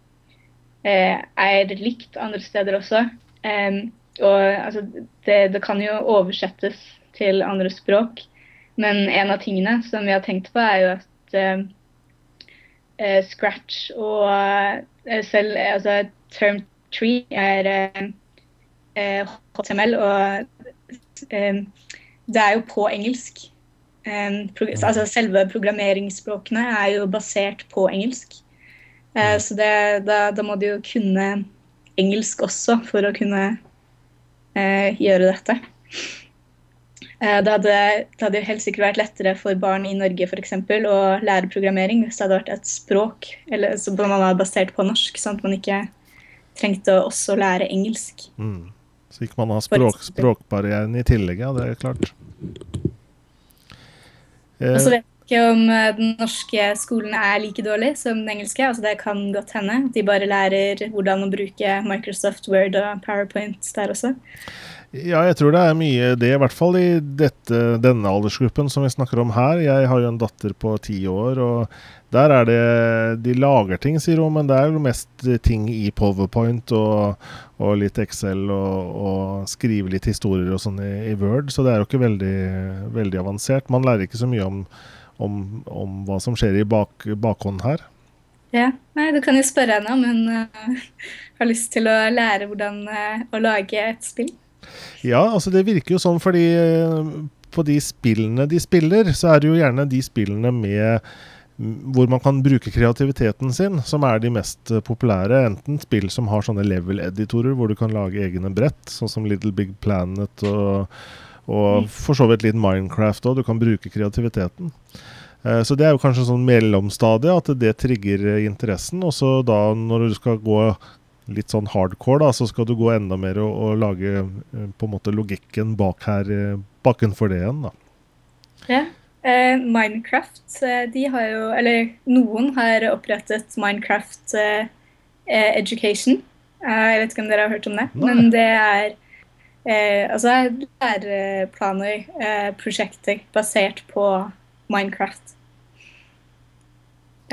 er likt andre steder også. Um, og altså, det, det kan jo oversettes til andre språk, men en av tingene som vi har tenkt på er jo at uh, uh, Scratch og uh, selv, altså Term Tree er uh, uh, H T M L, og um, det er jo på engelsk. Um, altså selve programmeringsspråkene er jo basert på engelsk. Uh, så det, da, da må du jo kunne engelsk også for å kunne uh, gjøre dette. Uh, det, hadde, det hadde jo helt sikkert vært lettere for barn i Norge for eksempel å lære programmering hvis det hadde vært et språk eller, som man var basert på norsk, sånn at man ikke trengte å også lære engelsk. Mm. Så ikke man har språk, språkbarrieren i tillegg, ja, det er klart. Uh, Og så vet ikke om den norske skolen er like dårlig som den engelske. Altså det kan godt hende. De bare lærer hvordan å bruke Microsoft Word og PowerPoint der også. Ja, jeg tror det er mye det, i hvert fall i dette, denne aldersgruppen som vi snakker om her. Jeg har jo en datter på ti år, og der er det, de lager ting, sier hun, men det er jo mest ting i PowerPoint og, og litt Excel og, og skrive litt historier og sånn i, i Word, så det er jo ikke veldig, veldig avansert. Man lærer ikke så mye om Om, om hva som skjer i bak, bakhånd her. Ja, nei, du kan jo spørre henne, men uh, har lyst til å lære hvordan uh, å lage et spill. Ja, altså det virker jo sånn, fordi uh, på de spillene de spiller, så er det jo gjerne de spillene med hvor man kan bruke kreativiteten sin, som er de mest uh, populære. Enten spill som har sånne level-editorer, hvor du kan lage egne brett, sånn som Little Big Planet og og for så vidt litt Minecraft også, du kan bruke kreativiteten. Eh, så det er jo kanskje sånn mellomstadie at det trigger interessen, og så da når du skal gå litt sånn hardcore da, så skal du gå enda mer og, og lage eh, på en måte logikken bak her, eh, bakenfor det igjen da. Ja, eh, Minecraft, de har jo, eller noen har opprettet Minecraft eh, Education. Eh, jeg vet ikke om dere har hørt om det, Nei. Men det er Eh, altså læreplaner, eh, prosjekter basert på Minecraft.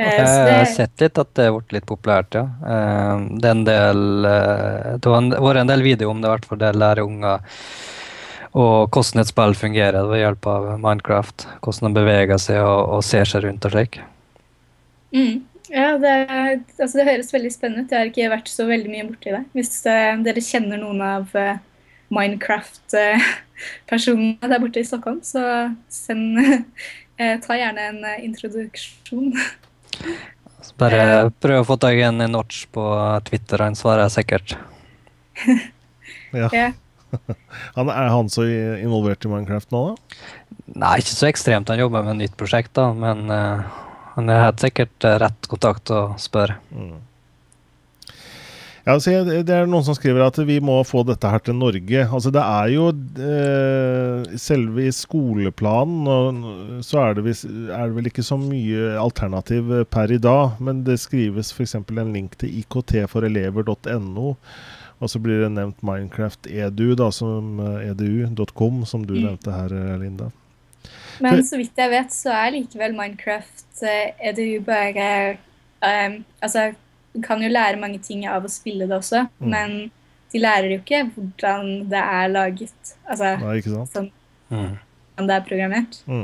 Eh, Jeg så det, har sett litt at det har vært litt populært, ja. Eh, Det er en del, eh, det har en- vært en del video om det, i hvert fall det lærer unger, og hvordan et spill fungerer ved hjelp av Minecraft. Hvordan de beveger seg og, og ser seg rundt og slik. mm, ja, det, altså det høres veldig spennende ut. Jeg har ikke vært så veldig mye borti det. Hvis eh, dere kjenner noen av eh, Minecraft-personene der borte i Stockholm, så send, eh, ta gjerne en eh, introduksjon. Så bare prøv å få tak i en notch på Twitter, han svarer sikkert. Ja. Ja. Han, er han så i- involvert i Minecraft nå, da? Nei, ikke så ekstremt, han jobber med et nytt prosjekt, da, men eh, han har helt sikkert eh, rett kontakt å spørre. Mm. Ja, så jeg- det er noen som skriver at vi må få dette her til Norge. Altså det er jo eh, selve i skoleplanen, og så er det, vis, er det vel ikke så mye alternativ per i dag, men det skrives for eksempel en link til I K T for elever punktum N O, og så blir det nevnt Minecraft Edu, da, som edu punktum com, som du Mm. nevnte her, Linda. Men så vidt jeg vet, så er likevel Minecraft eh, er det jo bare um, altså, du kan jo lære mange ting av å spille det også, Mm. men de lærer jo ikke hvordan det er laget. Altså, Nei, ikke sant? sånn, Mm. hvordan det er programmert. Mm.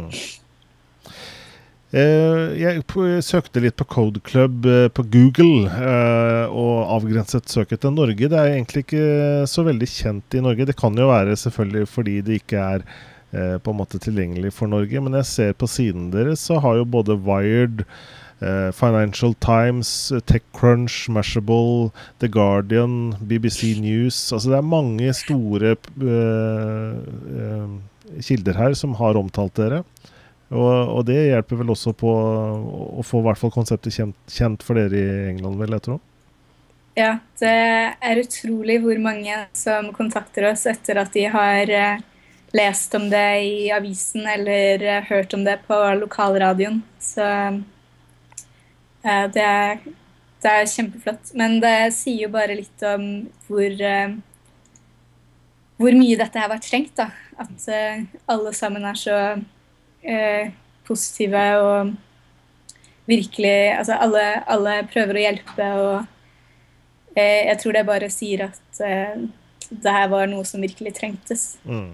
Eh, jeg p- søkte litt på Code Club eh, på Google eh, og avgrenset søket til Norge. Det er egentlig ikke så veldig kjent i Norge. Det kan jo være selvfølgelig fordi det ikke er eh, på en måte tilgjengelig for Norge, men jeg ser på siden deres så har jo både Wired, eh, Financial Times, eh, TechCrunch, Mashable, The Guardian, B B C News, altså det er mange store eh, eh, kilder her som har omtalt dere. Og, og det hjelper vel også på å, å få i hvert fall konseptet kjent, kjent for dere i England, vel, jeg tror. Ja, det er utrolig hvor mange som kontakter oss etter at de har eh, lest om det i avisen eller eh, hørt om det på lokalradioen. Så eh, det, er, det er kjempeflott. Men det sier jo bare litt om hvor, eh, hvor mye dette her var trengt, da. At eh, alle sammen er så eh, positive og virkelig, altså alle, alle prøver å hjelpe, og eh, jeg tror det bare sier at eh, det her var noe som virkelig trengtes. Mm.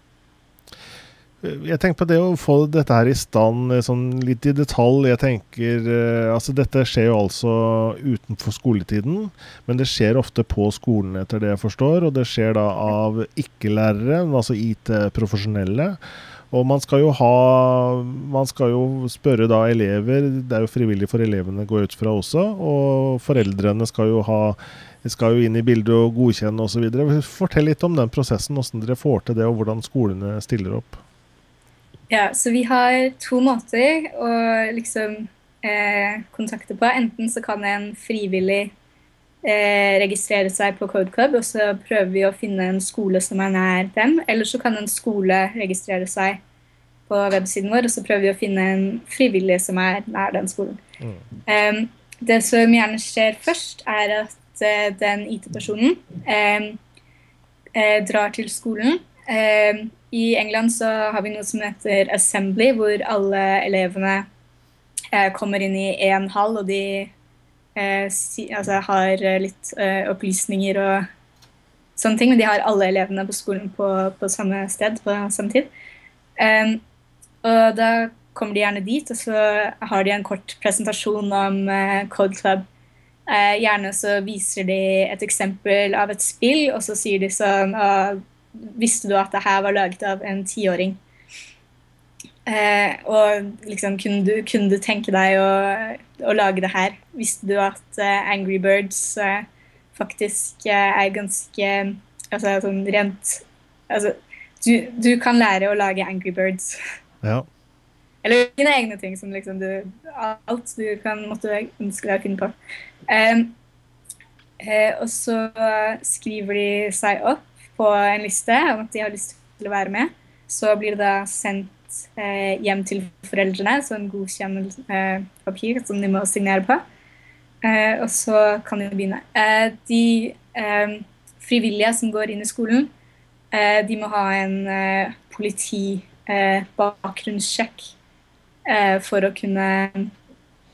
Jeg tenker på det å få dette her i stand sånn litt i detalj. Jeg tenker, eh, altså dette skjer jo altså utenfor skoletiden, men det skjer ofte på skolen etter det jeg forstår, og det skjer da av ikke-lærere, altså I T-profesjonelle. Og man skal jo ha, man skal jo spørre da elever, det er jo frivillig for elevene å gå ut fra også, og foreldrene skal jo ha, skal jo inn i bildet og godkjenne og så videre. Fortell litt om den prosessen, hvordan dere får til det, og hvordan skolene stiller opp. Ja, så vi har to måter å liksom eh, kontakte på. Enten så kan en frivillig eh, registrere seg på Code Club, og så prøver vi å finne en skole som er nær dem. Eller så kan en skole registrere seg på websiden vår, og så prøver vi å finne en frivillig som er nær den skolen. Mm. Um, det som gjerne skjer først, er at uh, den I T-personen um, uh, drar til skolen. Um, I England så har vi noe som heter Assembly, hvor alle elevene uh, kommer inn i en hall, og de uh, si, altså, har litt uh, opplysninger og sånne ting, men de har alle elevene på skolen på, på samme sted på samme tid. Um, og da kommer de gjerne dit, og så har de en kort presentasjon om uh, Code Club. Uh, gjerne så viser de et eksempel av et spill, og så sier de sånn, uh, visste du at det her var laget av en tiåring? Uh, og liksom, kunne du, kunne du tenke deg å, å lage det her? Visste du at uh, Angry Birds uh, faktisk uh, er ganske, altså sånn rent, altså du, du kan lære å lage Angry Birds. Ja. Eller dine egne ting, som liksom du, alt du kan måtte ønske deg å finne på. Um, uh, og så skriver de seg opp på en liste om at de har lyst til å være med. Så blir det da sendt uh, hjem til foreldrene, så en godkjennelse uh, papir som de må signere på. Uh, og så kan de begynne. Uh, de um, frivillige som går inn i skolen, uh, de må ha en uh, politi- Eh, bakgrunnssjekk eh, for å kunne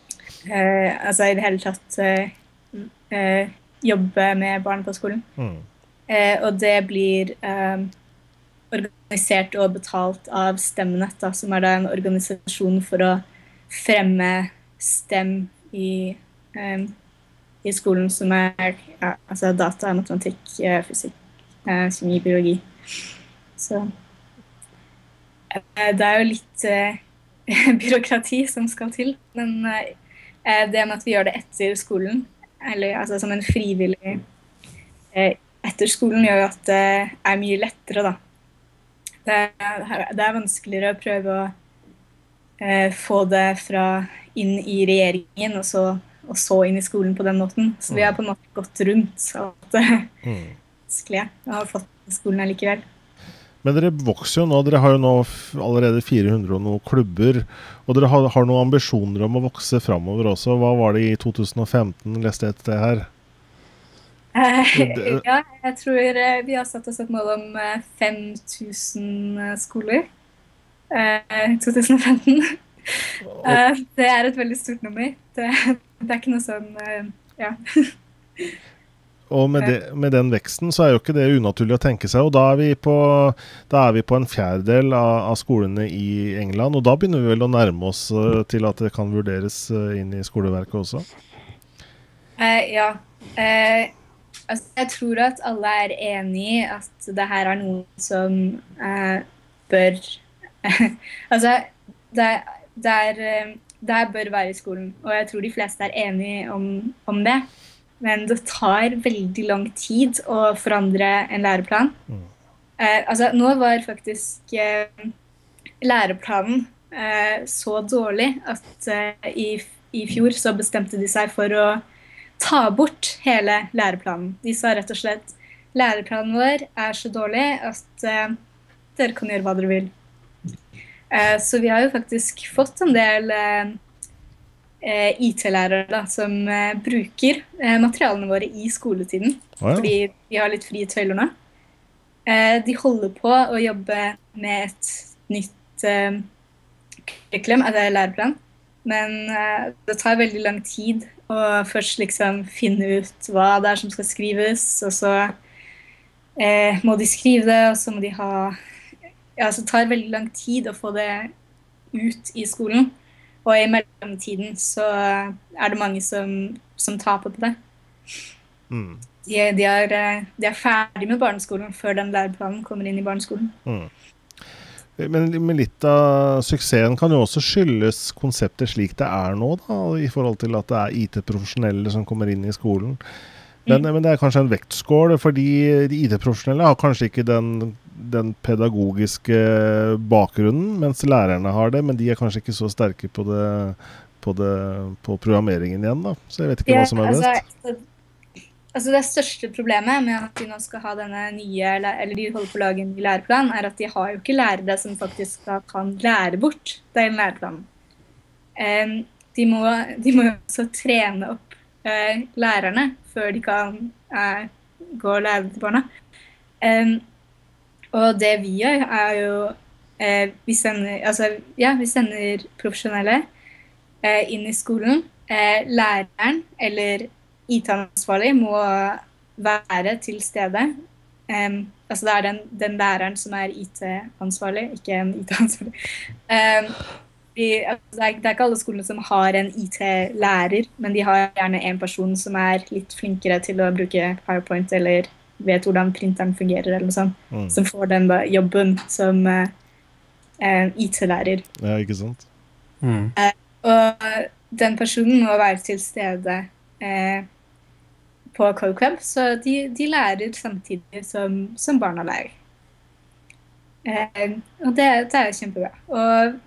eh, altså i det hele tatt eh, eh, jobbe med barn på skolen. Mm. Eh, og det blir eh, organisert og betalt av STEMnet, da, som er da en organisasjon for å fremme STEM i, eh, i skolen, som er ja, altså data, matematikk, eh, fysikk, eh, kjemi, biologi. Så eh, det er jo litt eh, byråkrati som skal til, men eh, det med at vi gjør det etter skolen, eller altså som en frivillig eh, etter skolen, gjør jo at det er mye lettere da. Det er, det er vanskeligere å prøve å eh, få det fra inn i regjeringen og så, og så inn i skolen på den måten. Så vi har på en måte gått rundt alt det vanskelige og har fått skolen allikevel. Men dere vokser jo nå, dere har jo nå allerede fire hundre og noen klubber, og dere har, har noen ambisjoner om å vokse fremover også. Hva var det i to tusen og femten, leste jeg et sted her? Eh, ja, jeg tror eh, vi har satt oss et mål om eh, fem tusen skoler i to tusen og femten. eh, det er et veldig stort nummer. Det, det er ikke noe sånn, eh, ja. Og med, det, med den veksten så er jo ikke det unaturlig å tenke seg, og da er vi på, da er vi på en fjerdedel av, av skolene i England, og da begynner vi vel å nærme oss uh, til at det kan vurderes uh, inn i skoleverket også? Eh, ja, eh, altså, jeg tror at alle er enige i at det her er noe som eh, bør, altså det, det, er, det bør være i skolen, og jeg tror de fleste er enige om, om det. Men det tar veldig lang tid å forandre en læreplan. Mm. Eh, altså, nå var faktisk eh, læreplanen eh, så dårlig at eh, i, i fjor så bestemte de seg for å ta bort hele læreplanen. De sa rett og slett, læreplanen vår er så dårlig at eh, dere kan gjøre hva dere vil. Eh, så vi har jo faktisk fått en del eh, I T-lærere da, som eh, bruker eh, materialene våre i skoletiden, oh, ja. Fordi de har litt frie tøyler nå. Eh, de holder på å jobbe med et nytt eh, curriculum, altså læreplan, men eh, det tar veldig lang tid å først liksom finne ut hva det er som skal skrives, og så eh, må de skrive det, og så må de ha, ja, så det tar veldig lang tid å få det ut i skolen. Og i mellomtiden så er det mange som, som taper på det. Mm. De, de, er, de er ferdig med barneskolen før den læreplanen kommer inn i barneskolen. Mm. Men, men litt av suksessen kan jo også skyldes konseptet slik det er nå, da, i forhold til at det er I T-profesjonelle som kommer inn i skolen. Men, mm. men det er kanskje en vektskål, fordi de I T-profesjonelle har kanskje ikke den, den pedagogiske bakgrunnen, mens lærerne har det, men de er kanskje ikke så sterke på, det, på, det, på programmeringen igjen, da. Så jeg vet ikke ja, hva som er best. Altså, altså det største problemet med at de nå skal ha denne nye, eller de holder på å lage en ny læreplan, er at de har jo ikke lærere som faktisk kan lære bort den læreplanen. Um, de, må, de må jo også trene opp uh, lærerne før de kan uh, gå og lære til barna. Um, og det vi gjør er jo, uh, vi, sender, altså, ja, vi sender profesjonelle uh, inn i skolen. Uh, læreren eller I T-ansvarlig må være til stede. Um, altså det er den, den læreren som er I T-ansvarlig, ikke en I T-ansvarlig. Um, vi, altså det, er, det er ikke alle skolene som har en I T-lærer, men de har gjerne en person som er litt flinkere til å bruke PowerPoint, eller vet hvordan printeren fungerer, eller noe sånt, mm. som får den da, jobben som uh, I T-lærer. Ja, ikke sant? Mm. Uh, og den personen må være til stede uh, på Code Club, så de, de lærer samtidig som, som barna lærer. Uh, og det, det er kjempebra. Og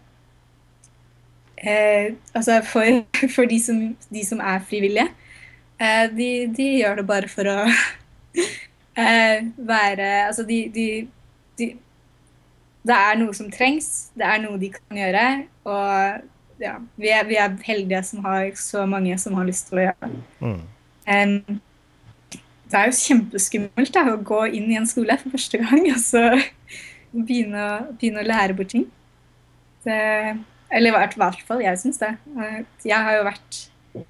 Eh, altså for, for de, som, de som er frivillige, eh, de, de gjør det bare for å eh, være, altså de, de, de, det er noe som trengs, det er noe de kan gjøre, og ja, vi er, vi er heldige som har så mange som har lyst til å gjøre det. Mm. Um, det er jo kjempeskummelt da, å gå inn i en skole for første gang, og så begynne, begynne å lære bort ting. Det Eller i hvert fall, jeg synes det. Jeg har jo vært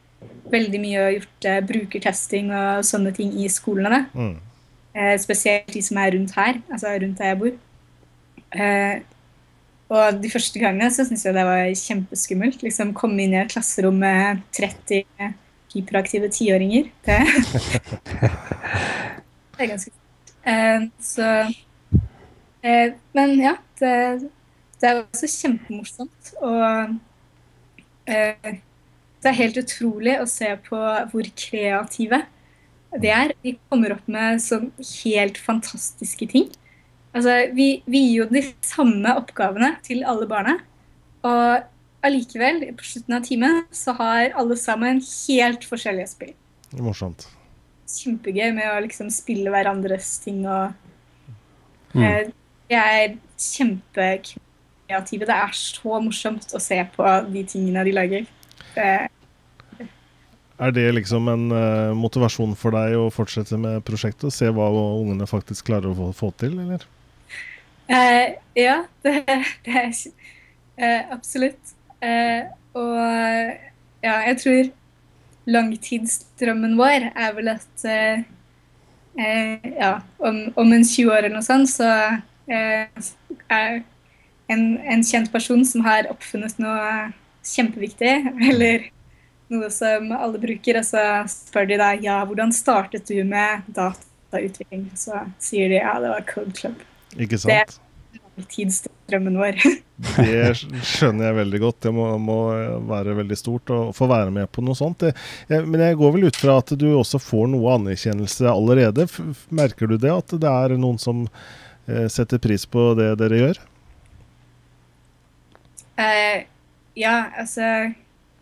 veldig mye gjort eh, brukertesting og sånne ting i skolene. Mm. Eh, spesielt de som er rundt her, altså rundt der jeg bor. Eh, og de første gangene så synes jeg det var kjempeskummelt. Liksom komme inn i et klasserom med tretti hyperaktive tiåringer. Det, det er ganske kult. Eh, så, eh, men ja, det, det er også kjempemorsomt. Og eh, det er helt utrolig å se på hvor kreative det er. De kommer opp med sånn helt fantastiske ting. Altså, vi, vi gir jo de samme oppgavene til alle barna, og allikevel, på slutten av timen, så har alle sammen helt forskjellige spill. Morsomt. Kjempegøy med å liksom spille hverandres ting, og Mm. eh, de er kjempekreative. Det er så morsomt å se på de tingene de lager. Det, Er det liksom en eh, motivasjon for deg å fortsette med prosjektet og se hva ungene faktisk klarer å få, få til, eller? Eh, ja, det, det er eh, absolutt. Eh, og ja, jeg tror langtidsdrømmen vår er vel at eh, eh, ja, om, om en tjue år eller noe sånt, så eh, er en, en kjent person som har oppfunnet noe kjempeviktig, eller noe som alle bruker, og så spør de deg, ja, hvordan startet du med datautvikling? Så sier de, ja, det var Code Club. Ikke sant? Det er tidsdrømmen vår. Det skjønner jeg veldig godt. Det må, må være veldig stort å få være med på noe sånt. Det, jeg, men jeg går vel ut fra at du også får noe anerkjennelse allerede. F merker du det, at det er noen som eh, setter pris på det dere gjør? Uh, ja, altså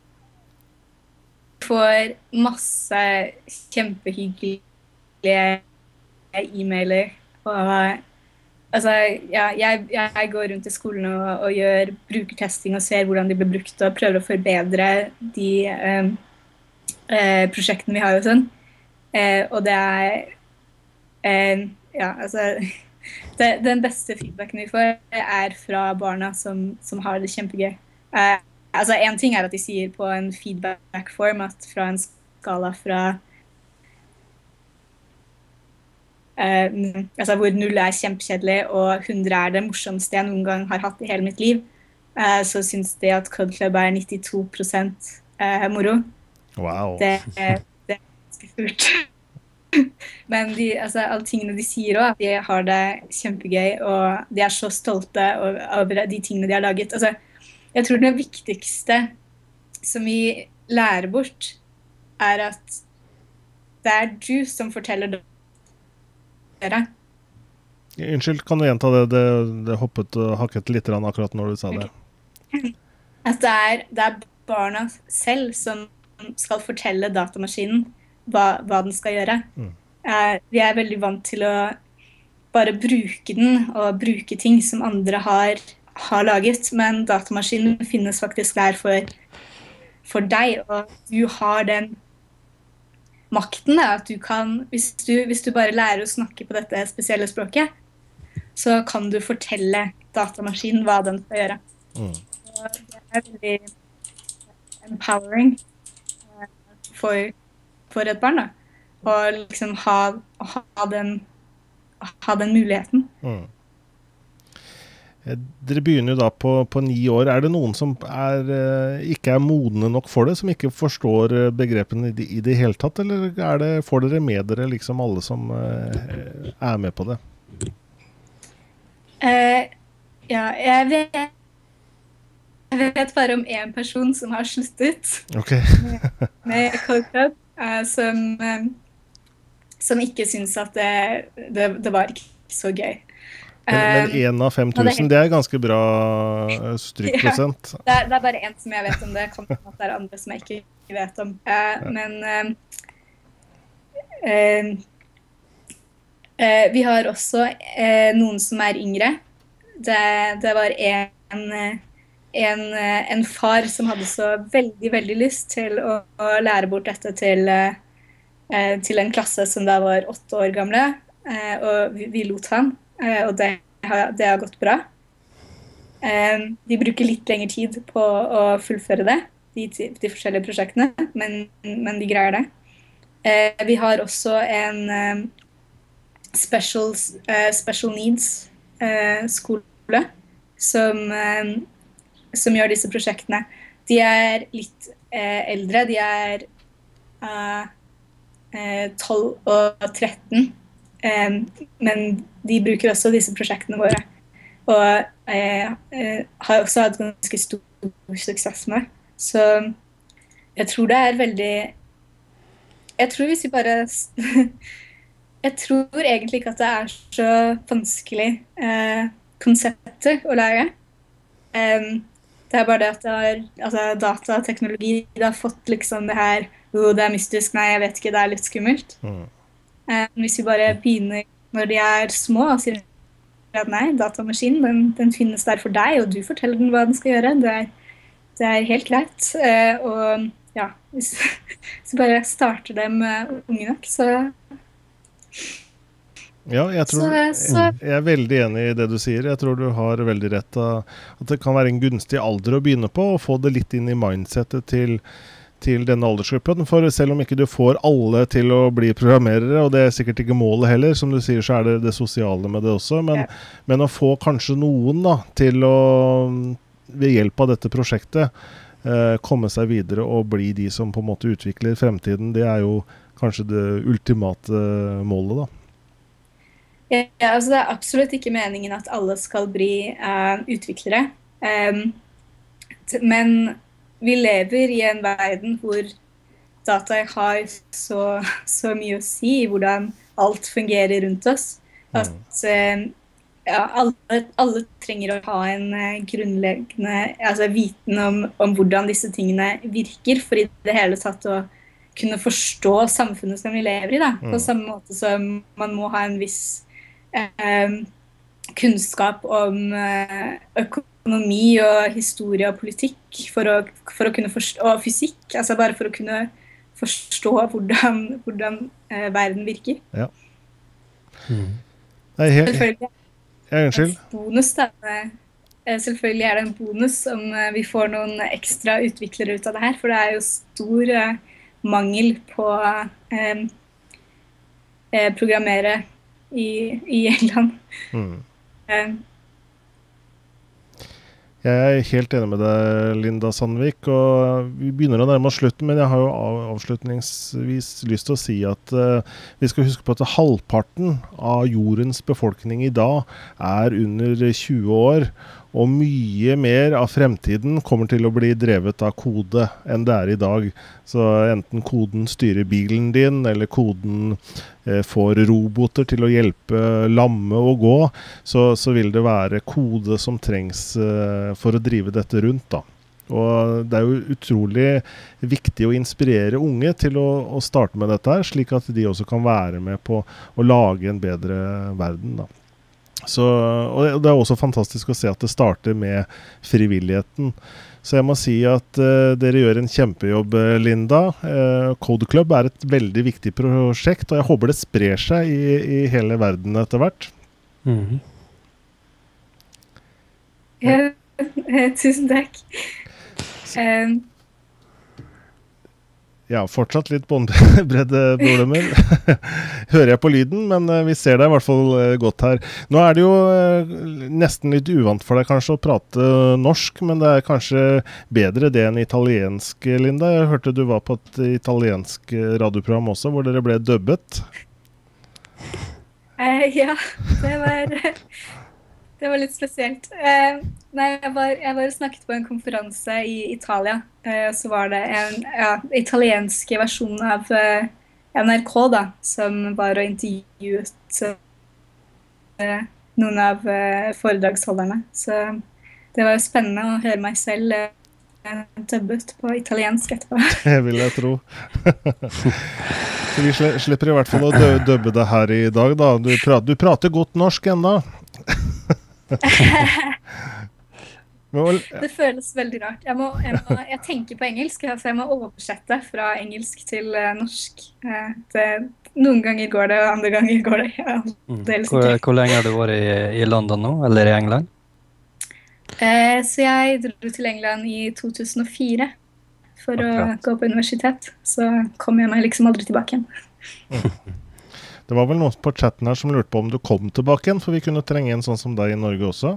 får masse kjempehyggelige e-mailer og altså, ja, jeg, jeg går rundt i skolen og, og gjør brukertesting og ser hvordan de blir brukt og prøver å forbedre de um, uh, prosjektene vi har og sånn. Uh, og det er uh, ja, altså det, den beste feedbacken vi får er fra barna som, som har det kjempegøy. Uh, Altså, en ting er at de sier på en feedback-form at fra en skala fra uh, altså hvor null er kjempekjedelig og hundre er det morsomste jeg noen gang har hatt i hele mitt liv, uh, så synes de at Code Club er nittito prosent uh, moro. Wow. Det, det er ganske fullt. Men de, altså, alle tingene de sier også, at de har det kjempegøy, og de er så stolte over de tingene de har laget. Altså, jeg tror det viktigste som vi lærer bort er at det er du som forteller dere. Unnskyld, kan du gjenta det? Det, det hoppet og hakket litt akkurat når du sa det. At det er, det er barna selv som skal fortelle datamaskinen hva, hva den skal gjøre. Mm. Eh, vi er veldig vant til å bare bruke den og bruke ting som andre har har laget, men datamaskinen finnes faktisk der for, for deg, og du har den makten da, at du kan, hvis du, hvis du bare lærer å snakke på dette spesielle språket, så kan du fortelle datamaskinen hva den skal gjøre. Mm. Og det er veldig empowering for, for et barn da, å liksom ha, ha, den, ha den muligheten. Mm. Dere begynner jo da på, på ni år. Er det noen som er, ikke er modne nok for det, som ikke forstår begrepene i det, i det hele tatt, eller er det, får dere med dere liksom alle som er med på det? Uh, ja, jeg vet, jeg vet bare om en person som har sluttet okay. med, med Code Club, uh, som, um, som ikke synes at det, det, det var ikke så gøy. Men en av fem tusen, det er ganske bra strykprosent. Ja, det, er, det er bare en som jeg vet om det. Kan være at det er andre som jeg ikke vet om. Uh, ja. Men uh, uh, uh, vi har også uh, noen som er yngre. Det, det var en, en, en far som hadde så veldig, veldig lyst til å, å lære bort dette til, uh, til en klasse som da var åtte år gamle. Uh, og vi, vi lot han. Og det har, det har gått bra. De bruker litt lengre tid på å fullføre det, de, de forskjellige prosjektene, men, men de greier det. Eh, vi har også en eh, special, eh, special needs eh, skole som, eh, som gjør disse prosjektene. De er litt eh, eldre, de er uh, eh, tolv og tretten, eh, men de bruker også disse prosjektene våre. Og eh, eh, har også hatt ganske stor suksess med. Så jeg tror det er veldig... Jeg tror hvis vi bare... jeg tror egentlig ikke at det er så vanskelig eh, konsepter å lære. Um, det er bare det at det er, altså, datateknologi, det har fått liksom det her, oh, det er mystisk, nei, jeg vet ikke, det er litt skummelt. Mm. Um, hvis vi bare begynner når de er små og sier at nei, datamaskinen, den, den finnes der for deg, og du forteller den hva den skal gjøre. Det er, det er helt greit. Uh, og ja, hvis, hvis vi bare starter dem uh, unge nok, så... Ja, jeg, tror, så, så. jeg er veldig enig i det du sier. Jeg tror du har veldig rett at det kan være en gunstig alder å begynne på, og få det litt inn i mindsetet til, til denne aldersgruppen. For selv om ikke du får alle til å bli programmerere, og det er sikkert ikke målet heller, som du sier, så er det det sosiale med det også, men, ja. men å få kanskje noen da, til å, ved hjelp av dette prosjektet, eh, komme seg videre og bli de som på en måte utvikler fremtiden, det er jo kanskje det ultimate målet da. Ja, altså det er absolutt ikke meningen at alle skal bli uh, utviklere. Um, men vi lever i en verden hvor data har så, så mye å si i hvordan alt fungerer rundt oss. At uh, ja, alle, alle trenger å ha en uh, grunnleggende altså, viten om, om hvordan disse tingene virker, for i det hele tatt å kunne forstå samfunnet som vi lever i. Da. Mm. På samme måte som man må ha en viss Eh, kunnskap om eh, økonomi og historie og politikk for å, for å kunne forstå, og fysikk, altså bare for å kunne forstå hvordan, hvordan eh, verden virker. Ja. Mm. Nei, helt... Selvfølgelig ja, unnskyld. Bonus, da. Eh, selvfølgelig er det en bonus om eh, vi får noen ekstra utviklere ut av det her, for det er jo stor eh, mangel på eh, eh, programmere I, i England. Mm. Um. Jeg er helt enig med deg, Linda Sandvik, og vi begynner å nærme oss slutten, men jeg har jo avslutningsvis lyst til å si at uh, vi skal huske på at halvparten av jordens befolkning i dag er under tjue år, og mye mer av fremtiden kommer til å bli drevet av kode enn det er i dag. Så enten koden styrer bilen din, eller koden eh, får roboter til å hjelpe lamme å gå, så, så vil det være kode som trengs eh, for å drive dette rundt da. Og det er jo utrolig viktig å inspirere unge til å, å starte med dette her, slik at de også kan være med på å lage en bedre verden da. Så, og det er også fantastisk å se at det starter med frivilligheten. Så jeg må si at uh, dere gjør en kjempejobb, Linda. Uh, Code Club er et veldig viktig prosjekt, og jeg håper det sprer seg i, i hele verden etter hvert. Mm. Ja, tusen takk. Um. Ja, fortsatt litt båndbreddeproblemer. Hører jeg på lyden, men vi ser deg i hvert fall godt her. Nå er det jo nesten litt uvant for deg kanskje å prate norsk, men det er kanskje bedre det enn italiensk, Linda. Jeg hørte du var på et italiensk radioprogram også, hvor dere ble dubbet. Eh, ja, det var, det var litt spesielt. Eh, nei, jeg var, jeg var snakket på en konferanse i Italia, eh, så var det en ja, italiensk versjon av eh, N R K da, som var og intervjuet eh, noen av eh, foredragsholderne. Så det var jo spennende å høre meg selv eh, dubbet på italiensk etterpå. Det vil jeg tro. Så vi slipper i hvert fall å dubbe det her i dag da. Du prater, du prater godt norsk enda. Det føles veldig rart. Jeg, må, jeg, må, jeg tenker på engelsk, så jeg må oversette fra engelsk til uh, norsk. Uh, det, noen ganger går det, og andre ganger går det. Ja, det hvor, hvor lenge har du vært i, i London nå, eller i England? Uh, så jeg dro til England i to tusen og fire. for Akkurat. å gå på universitet. Så kom jeg meg liksom aldri tilbake igjen. Mm. Det var vel noen på chatten her som lurte på om du kom tilbake igjen, for vi kunne trenge en sånn som deg i Norge også.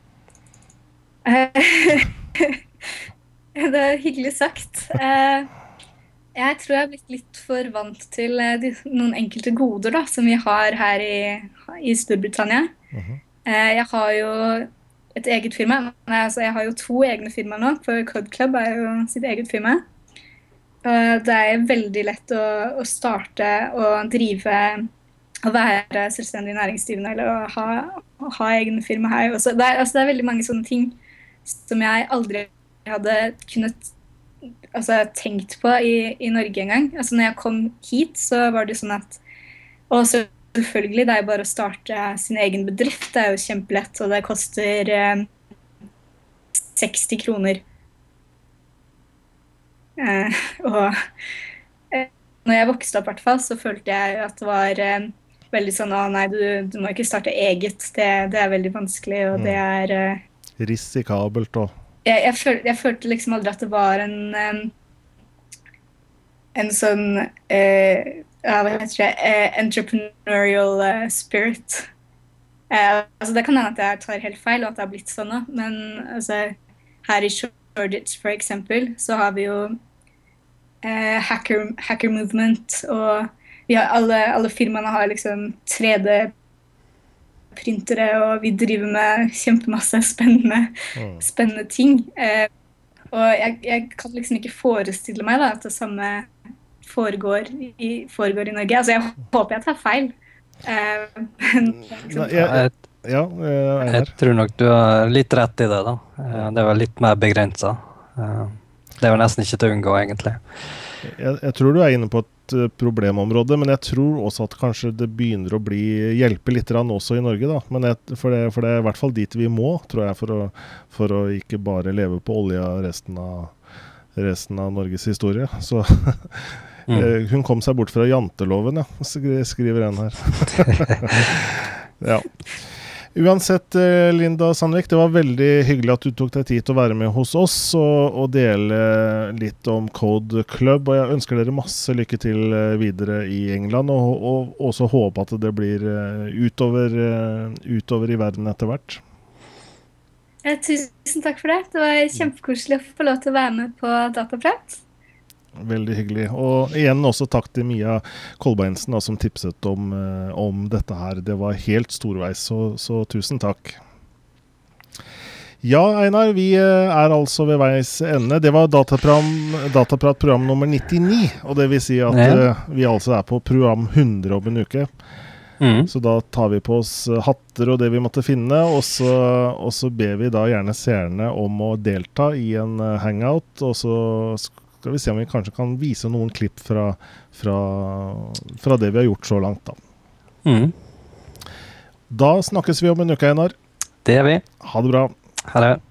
Det er hyggelig sagt. Jeg tror jeg har blitt litt for vant til de, noen enkelte goder da, som vi har her i, i Storbritannia. Uh-huh. Jeg har jo et eget firma. Nei, altså jeg har jo to egne firmaer nå, for Code Club er jo sitt eget firma. Det er veldig lett å, å starte og drive å være selvstendig næringsdrivende eller å ha, å ha egen firma her. Også. Det, er, altså det er veldig mange sånne ting som jeg aldri hadde kunnet altså, tenkt på i, i Norge en gang. Altså, når jeg kom hit, så var det sånn at og selvfølgelig, det er jo bare å starte sin egen bedrift. Det er jo kjempelett, og det koster eh, seksti kroner. Eh, og eh, når jeg vokste opp, i hvert fall, så følte jeg at det var eh, veldig sånn, å nei, du, du må ikke starte eget, det, det er veldig vanskelig, og det er... Uh, risikabelt og... Jeg, jeg, føl, jeg følte liksom aldri at det var en, um, en sånn, uh, ja, hva heter det, uh, entrepreneurial uh, spirit. Uh, altså det kan hende at jeg tar helt feil, og at det har blitt sånn nå, men altså, her i Shoreditch for eksempel, så har vi jo uh, hacker, hacker movement, og vi har alle, alle firmaene har liksom tre D-printere, og vi driver med kjempemasse spennende, mm. spennende ting. Eh, og jeg, jeg kan liksom ikke forestille meg da, at det samme foregår i, foregår i Norge. Altså, jeg håper jeg tar feil. Eh, men, liksom, Nei, jeg, ja, jeg, jeg tror nok du har litt rett i det da. Det er vel litt mer begrenset. Det er jo nesten ikke til å unngå, egentlig. Jeg, jeg tror du er inne på et problemområde, men jeg tror også at kanskje det begynner å bli hjelpe litt rann også i Norge da, men jeg, for, det, for det er i hvert fall dit vi må, tror jeg, for å, for å ikke bare leve på olja resten av, resten av Norges historie. Så mm. hun kom seg bort fra janteloven, ja, skriver en her. Ja. Uansett, Linda Sandvik, det var veldig hyggelig at du tok deg tid til å være med hos oss og, og dele litt om Code Club, og jeg ønsker dere masse lykke til videre i England, og, og også håpe at det blir utover, utover i verden etter hvert. Tusen takk for det. Det var kjempekoselig å få lov til å være med på Dataprat. Veldig hyggelig. Og igjen også takk til Mia Kolbeinsen da, som tipset om, om dette her. Det var helt storveis, så, så tusen takk. Ja, Einar, vi er altså ved veis ende. Det var Dataprat program nummer nittini, og det vil si at ja. vi altså er på program hundre om en uke. Mm. Så da tar vi på oss hatter og det vi måtte finne, og så, og så ber vi da gjerne seerne om å delta i en hangout, og så skal vi se om vi kanskje kan vise noen klipp fra, fra, fra det vi har gjort så langt da. Mm. Da snakkes vi om en uke, Einar. Det gjør vi. Ha det bra. Ha det.